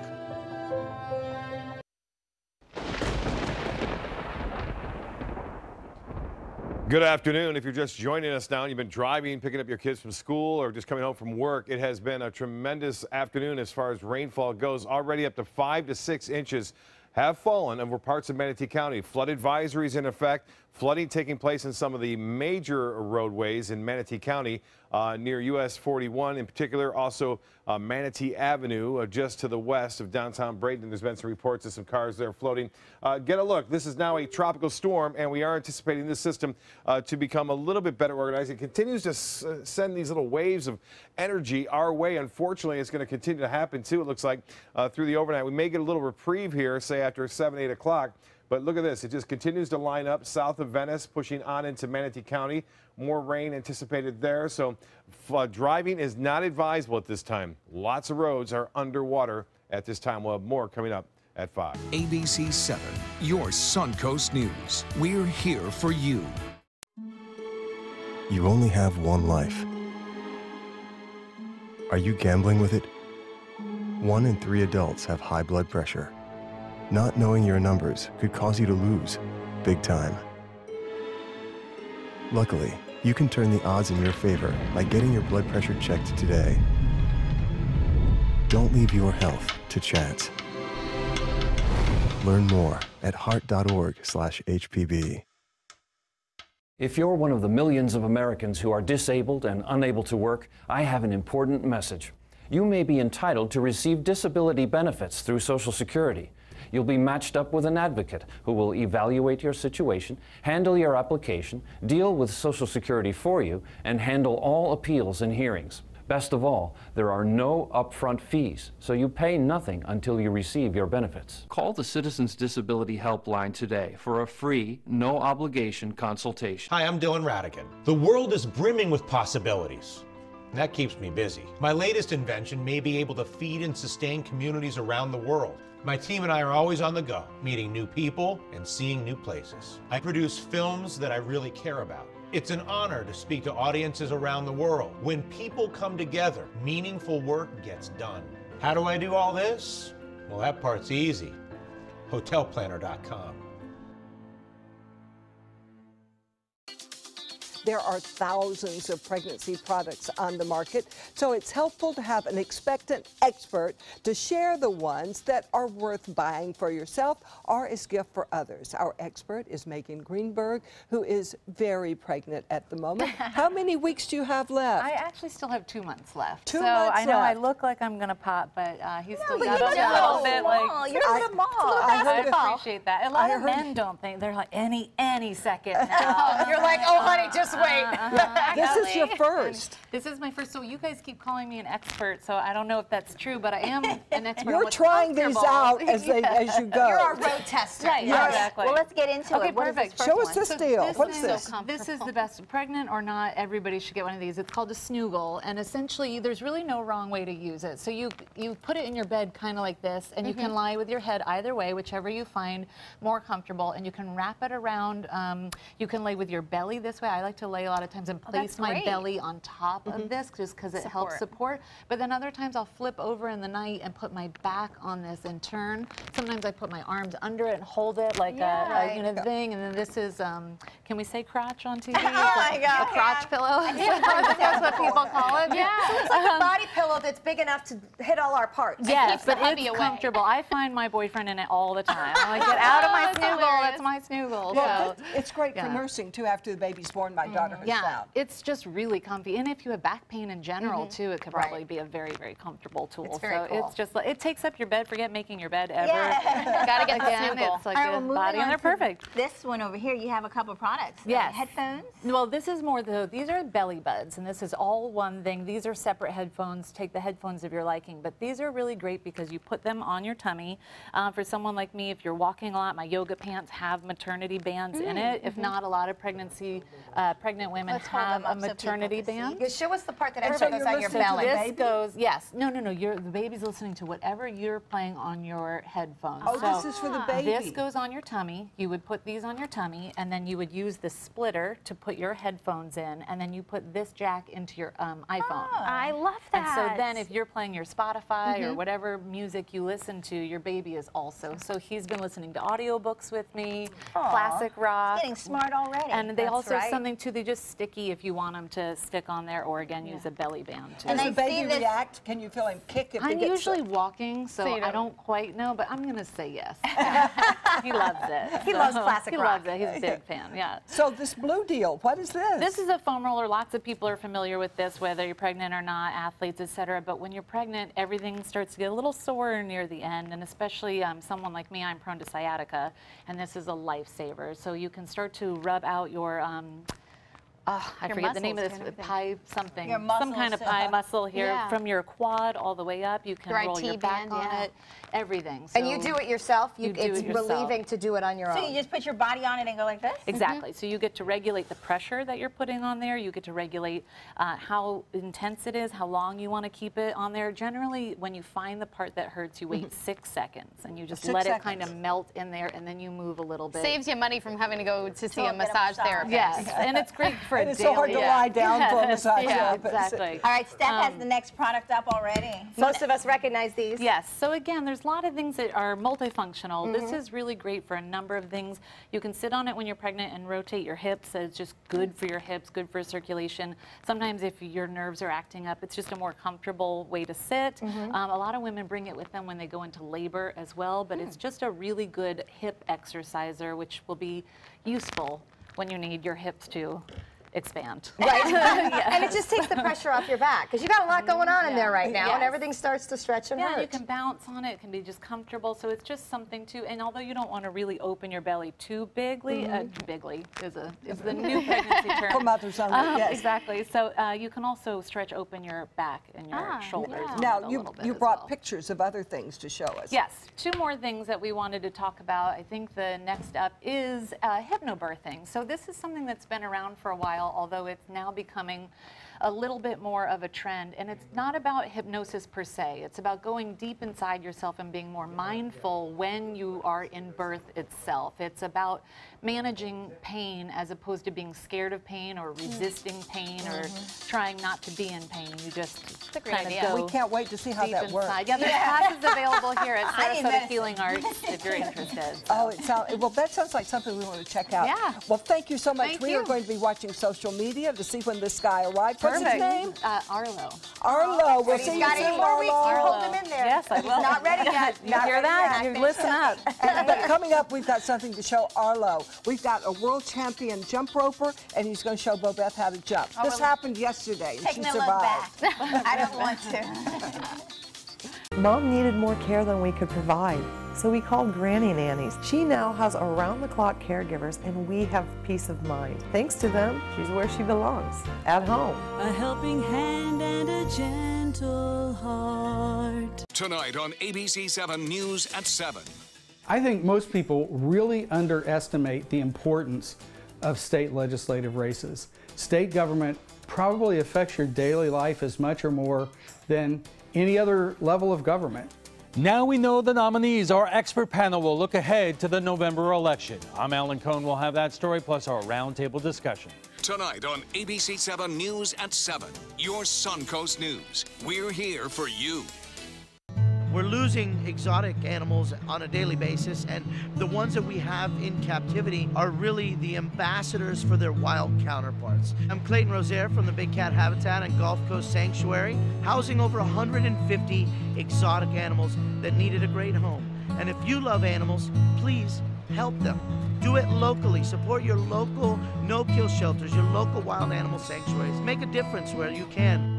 Good afternoon. If you're just joining us now and you've been driving, picking up your kids from school, or just coming home from work, it has been a tremendous afternoon as far as rainfall goes. Already up to 5 to 6 inches have fallen over parts of Manatee County. Flood advisories in effect. Flooding taking place in some of the major roadways in Manatee County near US 41 in particular. Also Manatee Avenue just to the west of downtown Bradenton. There's been some reports of some cars there floating. Get a look. This is now a tropical storm, and we are anticipating this system to become a little bit better organized. It continues to send these little waves of energy our way. Unfortunately, it's going to continue to happen too, it looks like, through the overnight. We may get a little reprieve here, say after 7, 8 o'clock. But look at this. It just continues to line up south of Venice, pushing on into Manatee County. More rain anticipated there. So driving is not advisable at this time. Lots of roads are underwater at this time. We'll have more coming up at 5. ABC 7, your Suncoast News. We're here for you. You only have one life. Are you gambling with it? 1 in 3 adults have high blood pressure. Not knowing your numbers could cause you to lose, big time. Luckily, you can turn the odds in your favor by getting your blood pressure checked today. Don't leave your health to chance. Learn more at heart.org/HPB. If you're one of the millions of Americans who are disabled and unable to work, I have an important message. You may be entitled to receive disability benefits through Social Security. You'll be matched up with an advocate who will evaluate your situation, handle your application, deal with Social Security for you, and handle all appeals and hearings. Best of all, there are no upfront fees, so you pay nothing until you receive your benefits. Call the Citizens Disability Helpline today for a free, no-obligation consultation. Hi, I'm Dylan Radigan. The world is brimming with possibilities. And that keeps me busy. My latest invention may be able to feed and sustain communities around the world. My team and I are always on the go, meeting new people and seeing new places. I produce films that I really care about. It's an honor to speak to audiences around the world. When people come together, meaningful work gets done. How do I do all this? Well, that part's easy. Hotelplanner.com. There are thousands of pregnancy products on the market, so it's helpful to have an expectant expert to share the ones that are worth buying for yourself or as gift for others. Our expert is Megan Greenberg, who is very pregnant at the moment. How many weeks do you have left? I actually still have 2 months left. 2 so months I know left. I look like I'm gonna pop, but he's still but got you're a not little so bit small. like. You're not small. I appreciate that. A lot of men don't think they're like any second now. You're like, oh honey, just wait. This is your first. This is my first. So you guys keep calling me an expert, so I don't know if that's true, but I am an expert. You're trying these out as you go. You're our road tester. Right, Yes. exactly. Well, let's get into Okay, it. What is perfect. this first Show us one? this deal. What is this? This is the best. Pregnant or not, everybody should get one of these. It's called a snoogle, and essentially, there's really no wrong way to use it. So you put it in your bed kind of like this, and you can lie with your head either way, whichever you find more comfortable, and you can wrap it around. You can lay with your belly this way. I like to lay a lot of times and place my belly on top of this just because it helps support. But then other times I'll flip over in the night and put my back on this and turn. Sometimes I put my arms under it and hold it like a thing. And then this is, can we say crotch on TV? Oh my God. A crotch pillow. That's what people call it. Yeah. So it's like a body pillow that's big enough to hit all our parts. Yes, but it's comfortable. I find my boyfriend in it all the time. I'm like, get out of my snoogle. That's my snoogle. Well, it's great for nursing too. After the baby's born, my daughter has found. It's just really comfy. And if you have back pain in general too, it could probably be a very, very comfortable tool. It's very cool. It's just like, it takes up your bed. Forget making your bed ever. Gotta get the snoogle. It's like a body and they're perfect. This one over here, you have a couple products. Yes. Headphones? Well, this is more these are belly buds, and this is all one thing. These are separate headphones. Take the headphones of your liking, but these are really great because you put them on your tummy. For someone like me, if you're walking a lot, my yoga pants have maternity bands in it. If not, a lot of pregnant women have a maternity band. Yeah, show us the part that actually goes on your belly. This goes, yes. No. The baby's listening to whatever you're playing on your headphones. Oh, so this is for the baby. This goes on your tummy. You would put these on your tummy, and then you would use the splitter to put your headphones in, and then you put this jack into your iPhone. Oh, I love that. And so then if you're playing your Spotify or whatever music you listen to, your baby is also. So he's been listening to audiobooks with me, classic rock. He's getting smart already. And they also have something too, they just sticky if you want them to stick on there, or again, use a belly band too. Does the baby react? Can you feel him kick if he I'm gets usually sick? walking, so I don't quite know, but I'm going to say yes. He loves it. He loves classic rock. He loves it. He's a big fan, yeah. So this blue deal, what is this? This is a foam roller. Lots of people are familiar with this, whether you're pregnant or not, athletes, etc. But when you're pregnant, everything starts to get a little sore near the end, and especially someone like me, I'm prone to sciatica, and this is a lifesaver. So you can start to rub out your I Your forget the name of muscles this, kind of pie something. Your Some kind of muscles, pie muscle here Yeah. from your quad all the way up. You can Right, roll your back T-band, on yeah. it, everything. And you do it yourself? You do It's it yourself. relieving to do it on your So own. you just put your body on it and go like this? Exactly. So you get to regulate the pressure that you're putting on there. You get to regulate how intense it is, how long you want to keep it on there. Generally, when you find the part that hurts, you wait 6 seconds and you just 6 let it seconds. kind of melt in there, and then you move a little bit. Saves you money from having to go to see a a bit of massage massage. therapist. Yes, and it's great for And a it's so hard daily- to lie down for a massage Yeah, therapist. exactly. All right, Steph has the next product up already. Most of us recognize these. Yes, so again, there's a lot of things that are multifunctional. This is really great for a number of things. You can sit on it when you're pregnant and rotate your hips. So it's just good for your hips, good for circulation. Sometimes if your nerves are acting up, it's just a more comfortable way to sit. A lot of women bring it with them when they go into labor as well, but it's just a really good hip exerciser, which will be useful when you need your hips to expand. Right. And it just takes the pressure off your back because you got a lot going on in there right now, and Yes. everything starts to stretch and Yeah, hurt. you can bounce on it. It can be just comfortable. So it's just something to, and although you don't want to really open your belly too bigly, bigly is the new pregnancy term. For mothers only, yes. Exactly. So you can also stretch open your back and your shoulders. yeah. a Now, little bit you as brought well. pictures of other things to show us. Yes, 2 more things that we wanted to talk about. I think the next up is hypnobirthing. So this is something that's been around for a while, although it's now becoming a little bit more of a trend. And it's not about hypnosis per se. It's about going deep inside yourself and being more mindful when you are in birth itself. It's about managing pain as opposed to being scared of pain or resisting pain or trying not to be in pain. You just kind of go We can't wait to see how deep that works. inside. Yeah, there's classes available here at I need Sarasota medicine. Healing Arts if you're interested. Oh, well, that sounds like something we want to check out. Yeah. Well, thank you so much. Thank We you. are going to be watching social media to see when this guy arrived. What's his Perfect. name? Arlo. Arlo. We'll And see he's you got soon, 8 more weeks to Arlo. hold him in there. Yes, I He's will. not ready yet. You Not hear ready that? yet. You listen up. But coming up, we've got something to show Arlo. We've got a world champion jump roper, and he's going to show Bobeth how to jump. This happened yesterday, and Take she me a look survived. back. I don't want to. Mom needed more care than we could provide, so we called Granny Nannies. She now has around-the-clock caregivers, and we have peace of mind. Thanks to them, she's where she belongs, at home. A helping hand and a gentle heart. Tonight on ABC 7 News at 7. I think most people really underestimate the importance of state legislative races. State government probably affects your daily life as much or more than any other level of government. Now we know the nominees. Our expert panel will look ahead to the November election. I'm Alan Cohn. We'll have that story plus our roundtable discussion. Tonight on ABC 7 News at 7. Your Suncoast News. We're here for you. We're losing exotic animals on a daily basis, and the ones that we have in captivity are really the ambassadors for their wild counterparts. I'm Clayton Rozier from the Big Cat Habitat and Gulf Coast Sanctuary, housing over 150 exotic animals that needed a great home. And if you love animals, please help them. Do it locally. Support your local no-kill shelters, your local wild animal sanctuaries. Make a difference where you can.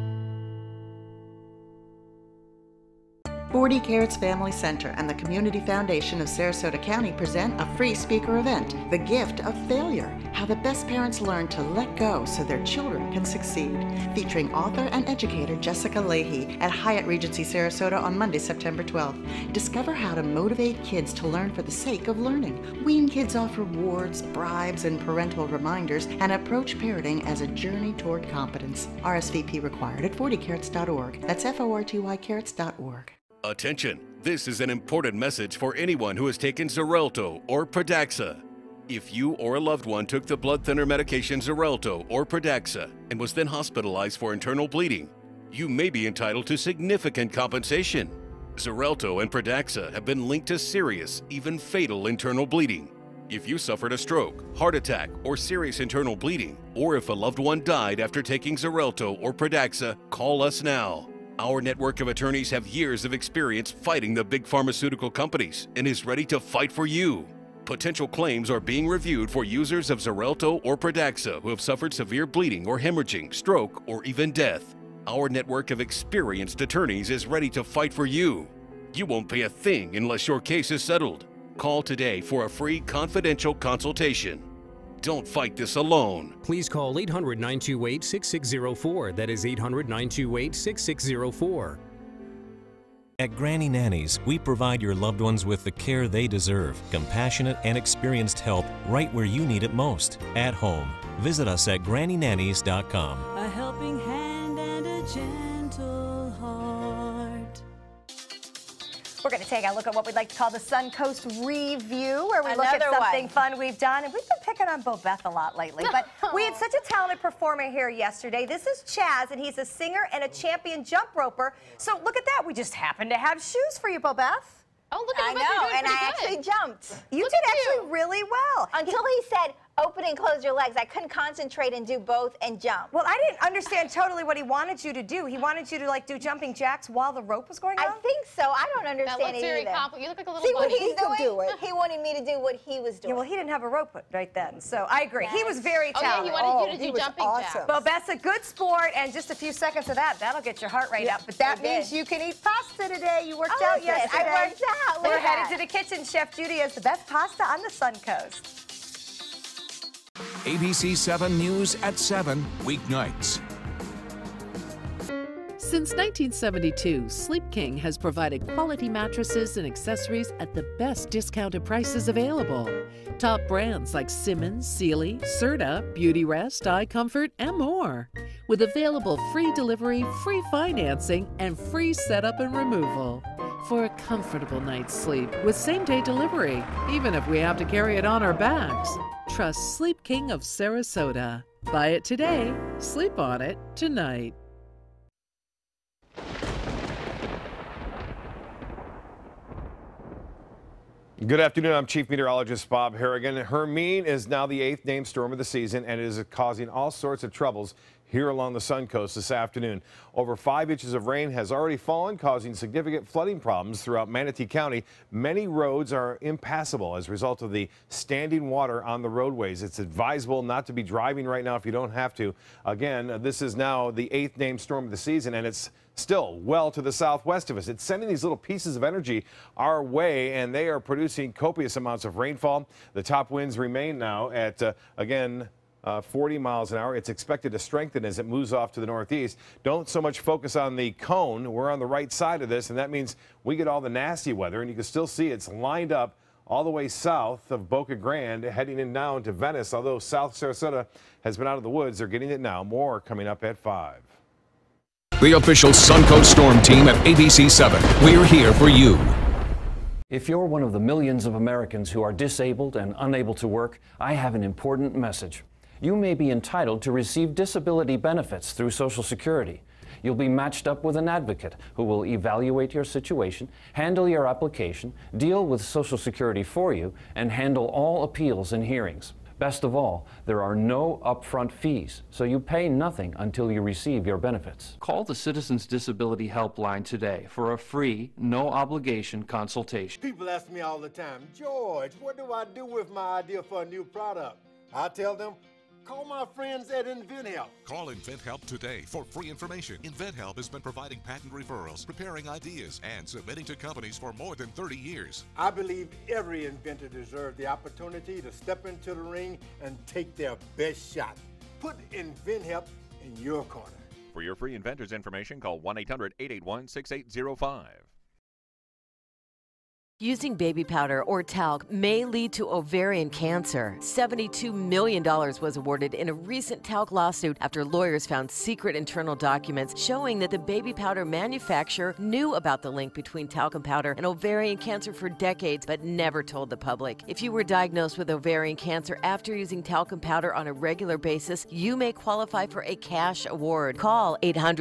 40 Carrots Family Center and the Community Foundation of Sarasota County present a free speaker event, The Gift of Failure, How the Best Parents Learn to Let Go so Their Children Can Succeed, featuring author and educator Jessica Leahy at Hyatt Regency Sarasota on Monday, September 12th. Discover how to motivate kids to learn for the sake of learning. Wean kids off rewards, bribes, and parental reminders, and approach parenting as a journey toward competence. RSVP required at 40carrots.org. That's FORTY carrots.org. Attention, this is an important message for anyone who has taken Xarelto or Pradaxa. If you or a loved one took the blood thinner medication Xarelto or Pradaxa and was then hospitalized for internal bleeding, you may be entitled to significant compensation. Xarelto and Pradaxa have been linked to serious, even fatal internal bleeding. If you suffered a stroke, heart attack, or serious internal bleeding, or if a loved one died after taking Xarelto or Pradaxa, call us now. Our network of attorneys have years of experience fighting the big pharmaceutical companies and is ready to fight for you. Potential claims are being reviewed for users of Xarelto or Pradaxa who have suffered severe bleeding or hemorrhaging, stroke, or even death. Our network of experienced attorneys is ready to fight for you. You won't pay a thing unless your case is settled. Call today for a free confidential consultation. Don't fight this alone. Please call 800-928-6604. That is 800-928-6604. At Granny Nannies, we provide your loved ones with the care they deserve, compassionate and experienced help right where you need it most, at home. Visit us at grannynannies.com. A helping hand and a gentle heart. We're going to take a look at what we'd like to call the Suncoast Review, where we look at Another something one. fun we've done. And we've been picking on Beth a lot lately, but we had such a talented performer here yesterday. This is Chaz, and he's a singer and a champion jump roper. So look at that. We just happened to have shoes for you, Beth. Oh, look at I know, and I actually jumped. You did actually really well. Until he said, open and close your legs. I couldn't concentrate and do both and jump. Well, I didn't understand totally what he wanted you to do. He wanted you to like do jumping jacks while the rope was going on? I think so. I don't understand That looks it very either. complicated. You look like a little See what bunny. he's doing? He wanted me to do what he was doing. Yeah, well, he didn't have a rope right then, so I agree. He was very Oh, yeah, talented. he wanted you to do jumping jacks. Well, Beth's a good sport, and just a few seconds of that'll get your heart rate up. But that means you can eat pasta today. You worked out yesterday. I worked out. Look We're at headed that. to the kitchen. Chef Judy has the best pasta on the Suncoast. ABC 7 News at 7, weeknights. Since 1972, Sleep King has provided quality mattresses and accessories at the best discounted prices available. Top brands like Simmons, Sealy, Serta, Beautyrest, iComfort, and more. With available free delivery, free financing, and free setup and removal. For a comfortable night's sleep with same-day delivery, even if we have to carry it on our backs. Trust Sleep King of Sarasota. Buy it today, sleep on it tonight. Good afternoon. I'm Chief Meteorologist Bob Harrigan. Hermine is now the 8th named storm of the season, and it is causing all sorts of troubles here along the Suncoast this afternoon. Over 5 inches of rain has already fallen, causing significant flooding problems throughout Manatee County. Many roads are impassable as a result of the standing water on the roadways. It's advisable not to be driving right now if you don't have to. Again, this is now the 8th named storm of the season, and it's still well to the southwest of us. It's sending these little pieces of energy our way, and they are producing copious amounts of rainfall. The top winds remain now at, again, 40 miles an hour. It's expected to strengthen as it moves off to the northeast. Don't so much focus on the cone. We're on the right side of this, and that means we get all the nasty weather, and you can still see it's lined up all the way south of Boca Grande, heading in down to Venice. Although South Sarasota has been out of the woods, they're getting it now. More coming up at 5. The official Suncoast Storm team at ABC 7. We're here for you. If you're one of the millions of Americans who are disabled and unable to work, I have an important message. You may be entitled to receive disability benefits through Social Security. You'll be matched up with an advocate who will evaluate your situation, handle your application, deal with Social Security for you, and handle all appeals and hearings. Best of all, there are no upfront fees, so you pay nothing until you receive your benefits. Call the Citizens Disability Helpline today for a free, no-obligation consultation. People ask me all the time, George, what do I do with my idea for a new product? I tell them, call my friends at InventHelp. Call InventHelp today for free information. InventHelp has been providing patent referrals, preparing ideas, and submitting to companies for more than 30 years. I believe every inventor deserves the opportunity to step into the ring and take their best shot. Put InventHelp in your corner. For your free inventors information, call 1-800-881-6805. Using baby powder or talc may lead to ovarian cancer. $72 million was awarded in a recent talc lawsuit after lawyers found secret internal documents showing that the baby powder manufacturer knew about the link between talcum powder and ovarian cancer for decades, but never told the public. If you were diagnosed with ovarian cancer after using talcum powder on a regular basis, you may qualify for a cash award. Call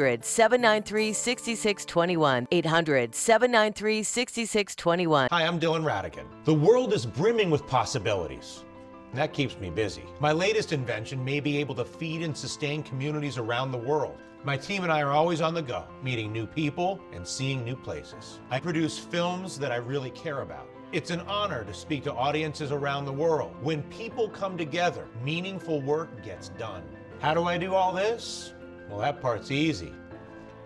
800-793-6621. 800-793-6621. Hi, I'm Dylan Radigan. The world is brimming with possibilities, and that keeps me busy. My latest invention may be able to feed and sustain communities around the world. My team and I are always on the go, meeting new people and seeing new places. I produce films that I really care about. It's an honor to speak to audiences around the world. When people come together, meaningful work gets done. How do I do all this? Well, that part's easy.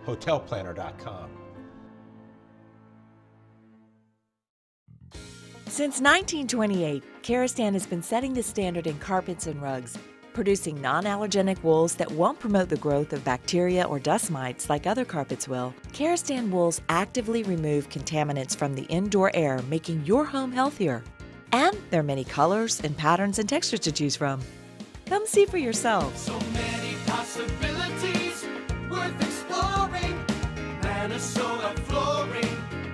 Hotelplanner.com. Since 1928, Karastan has been setting the standard in carpets and rugs, producing non-allergenic wools that won't promote the growth of bacteria or dust mites like other carpets will. Karastan wools actively remove contaminants from the indoor air, making your home healthier. And there are many colors and patterns and textures to choose from. Come see for yourself. So many possibilities worth exploring. Minnesota Flooring.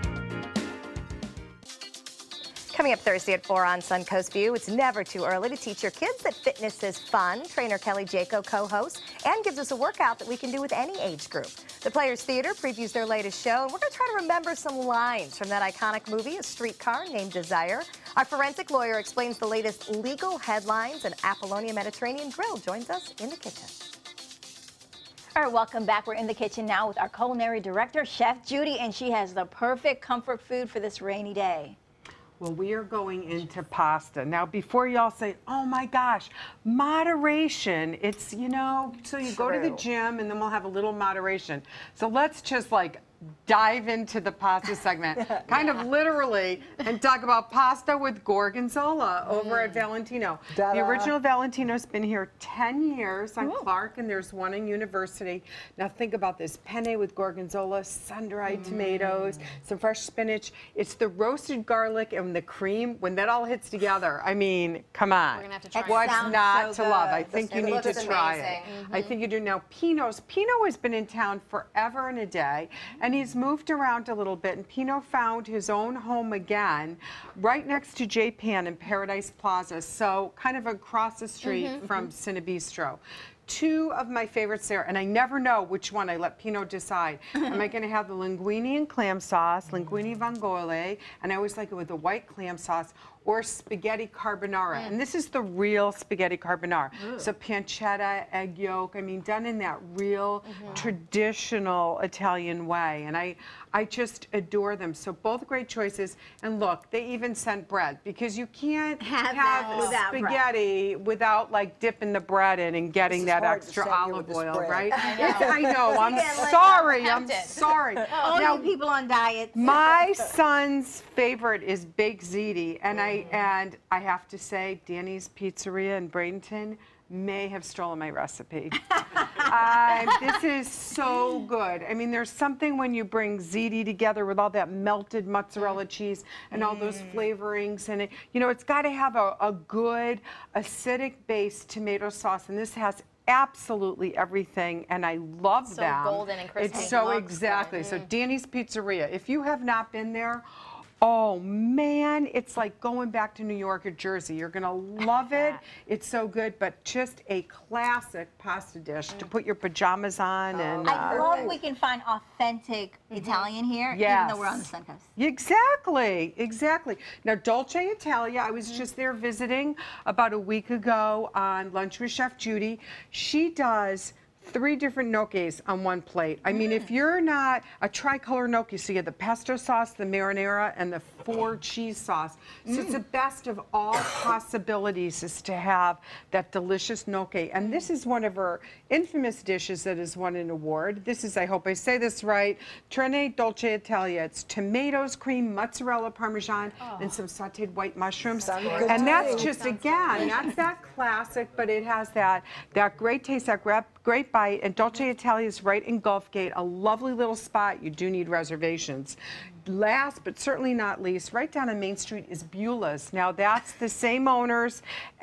Coming up Thursday at 4 on Suncoast View, it's never too early to teach your kids that fitness is fun. Trainer Kelly Jaco co-hosts and gives us a workout that we can do with any age group. The Players Theater previews their latest show, and we're going to try to remember some lines from that iconic movie, A Streetcar Named Desire. Our forensic lawyer explains the latest legal headlines, and Apollonia Mediterranean Grill joins us in the kitchen. All right, welcome back. We're in the kitchen now with our culinary director, Chef Judy, and she has the perfect comfort food for this rainy day. Well, we are going into pasta. Now, before y'all say, oh my gosh, moderation, it's, you know, so you go to the gym and then we'll have a little moderation. So let's just like dive into the pasta segment, kind of literally, and talk about pasta with gorgonzola over at Valentino. The original Valentino's been here 10 years on Clark, and there's one in University. Now think about this, penne with gorgonzola, sun-dried tomatoes, some fresh spinach. It's the roasted garlic and the cream. When that all hits together, I mean, come on. We're gonna have to try it. What's not so to love? good. I think you need to try it. I think you do. Now, Pino's. Pino has been in town forever and a day, and he's moved around a little bit, and Pino found his own home again right next to J-Pan in Paradise Plaza, so kind of across the street from Cinebistro. Two of my favorites there, and I never know which one. I let Pino decide. Am I going to have the linguine and clam sauce, linguine vongole, and I always like it with the white clam sauce, or spaghetti carbonara. And this is the real spaghetti carbonara. So pancetta, egg yolk, I mean, done in that real traditional Italian way. And I just adore them. So both great choices. And look, they even sent bread, because you can't have spaghetti without like dipping the bread in and getting that extra olive oil, right? I know. I'm sorry. I'm sorry. All you people on diets. My son's favorite is baked ziti, and I have to say, Danny's Pizzeria in Bradenton may have stolen my recipe. This is so good. I mean, there's something when you bring ziti together with all that melted mozzarella cheese and all those flavorings, and you know, it's got to have a good acidic-based tomato sauce, and this has absolutely everything, and I love them. So golden and crispy. It's so exactly. So Danny's Pizzeria. If you have not been there, oh man, it's like going back to New York or Jersey. You're gonna love it. It's so good, but just a classic pasta dish to put your pajamas on. And I love we can find authentic Italian here, even though we're on the Suncoast. Exactly, exactly. Now, Dolce Italia, I was just there visiting about a week ago on Lunch with Chef Judy. She does 3 different gnocchis on one plate. I mean, if you're not a tricolor gnocchi, so you have the pesto sauce, the marinara, and the 4 cheese sauce. So it's the best of all possibilities is to have that delicious gnocchi. And this is one of her infamous dishes that has won an award. This is, I hope I say this right, Trenne Dolce Italia. It's tomatoes, cream, mozzarella, parmesan, and some sauteed white mushrooms. And that's just, again, that's that classic, but it has that great taste, that great bite. And Dolce Italia is right in Gulf Gate, a lovely little spot. You do need reservations. Last but certainly not least, right down on Main Street is Beulah's. Now that's the same owners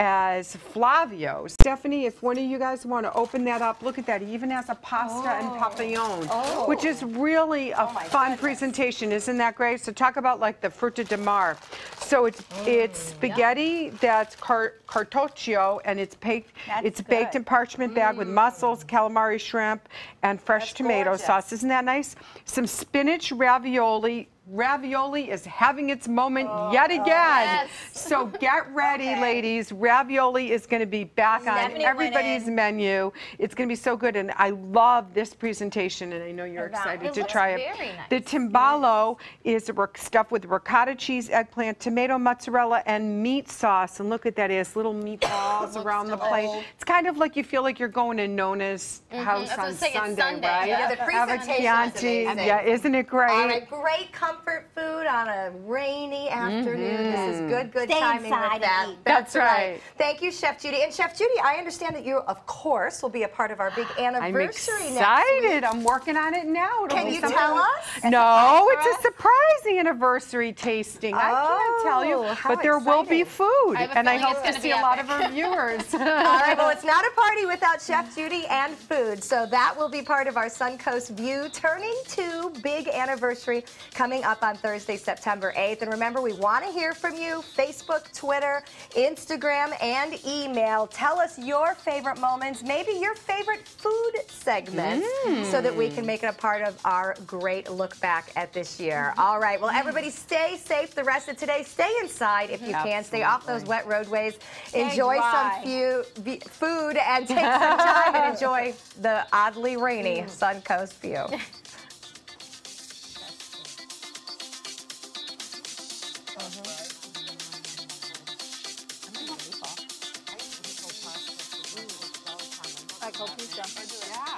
as Flavio's. Stephanie, if one of you guys want to open that up, look at that. He even has a pasta and papillon, which is really a fun presentation. Isn't that great? So talk about like the fruta di mar. So it's spaghetti that's cartoccio, and it's baked in parchment bag with mussels, calamari shrimp, and fresh tomato sauce. Isn't that nice? Some spinach ravioli. Ravioli is having its moment yet again. Yes. So get ready, ladies. Ravioli is going to be back on everybody's menu. It's going to be so good, and I love this presentation, and I know you're excited to try it. Very nice. The timbalo is stuffed with ricotta cheese, eggplant, tomato, mozzarella, and meat sauce. And look at that, it has little meatballs around the plate. It's kind of like you feel like you're going to Nona's house on Sunday, right? Yeah, the presentation is amazing. Yeah, isn't it great? All right, great comfort food on a rainy afternoon. This is good Stay timing inside with that. and eat. That's right. Thank you, Chef Judy. And Chef Judy, I understand that you, of course, will be a part of our big anniversary I'm next excited. week. I'm working on it now. It'll Can be you something- tell us? No, it's a surprise anniversary tasting. I can't tell you, how but there will be food, I have a and I feeling hope it's to gonna see be a lot of epic. our viewers. All right, well, it's not a party without Chef Judy and food, so that will be part of our Suncoast View Turning 2 big anniversary coming up on Thursday, September 8th. And remember, we want to hear from you. Facebook, Twitter, Instagram, and email. Tell us your favorite moments, maybe your favorite food segments, so that we can make it a part of our great look back at this year. All right, well, everybody stay safe the rest of today. Stay inside if you can. Stay off those wet roadways. Enjoy some food and take some time and enjoy the oddly rainy Suncoast view. Like, hope you jump into it.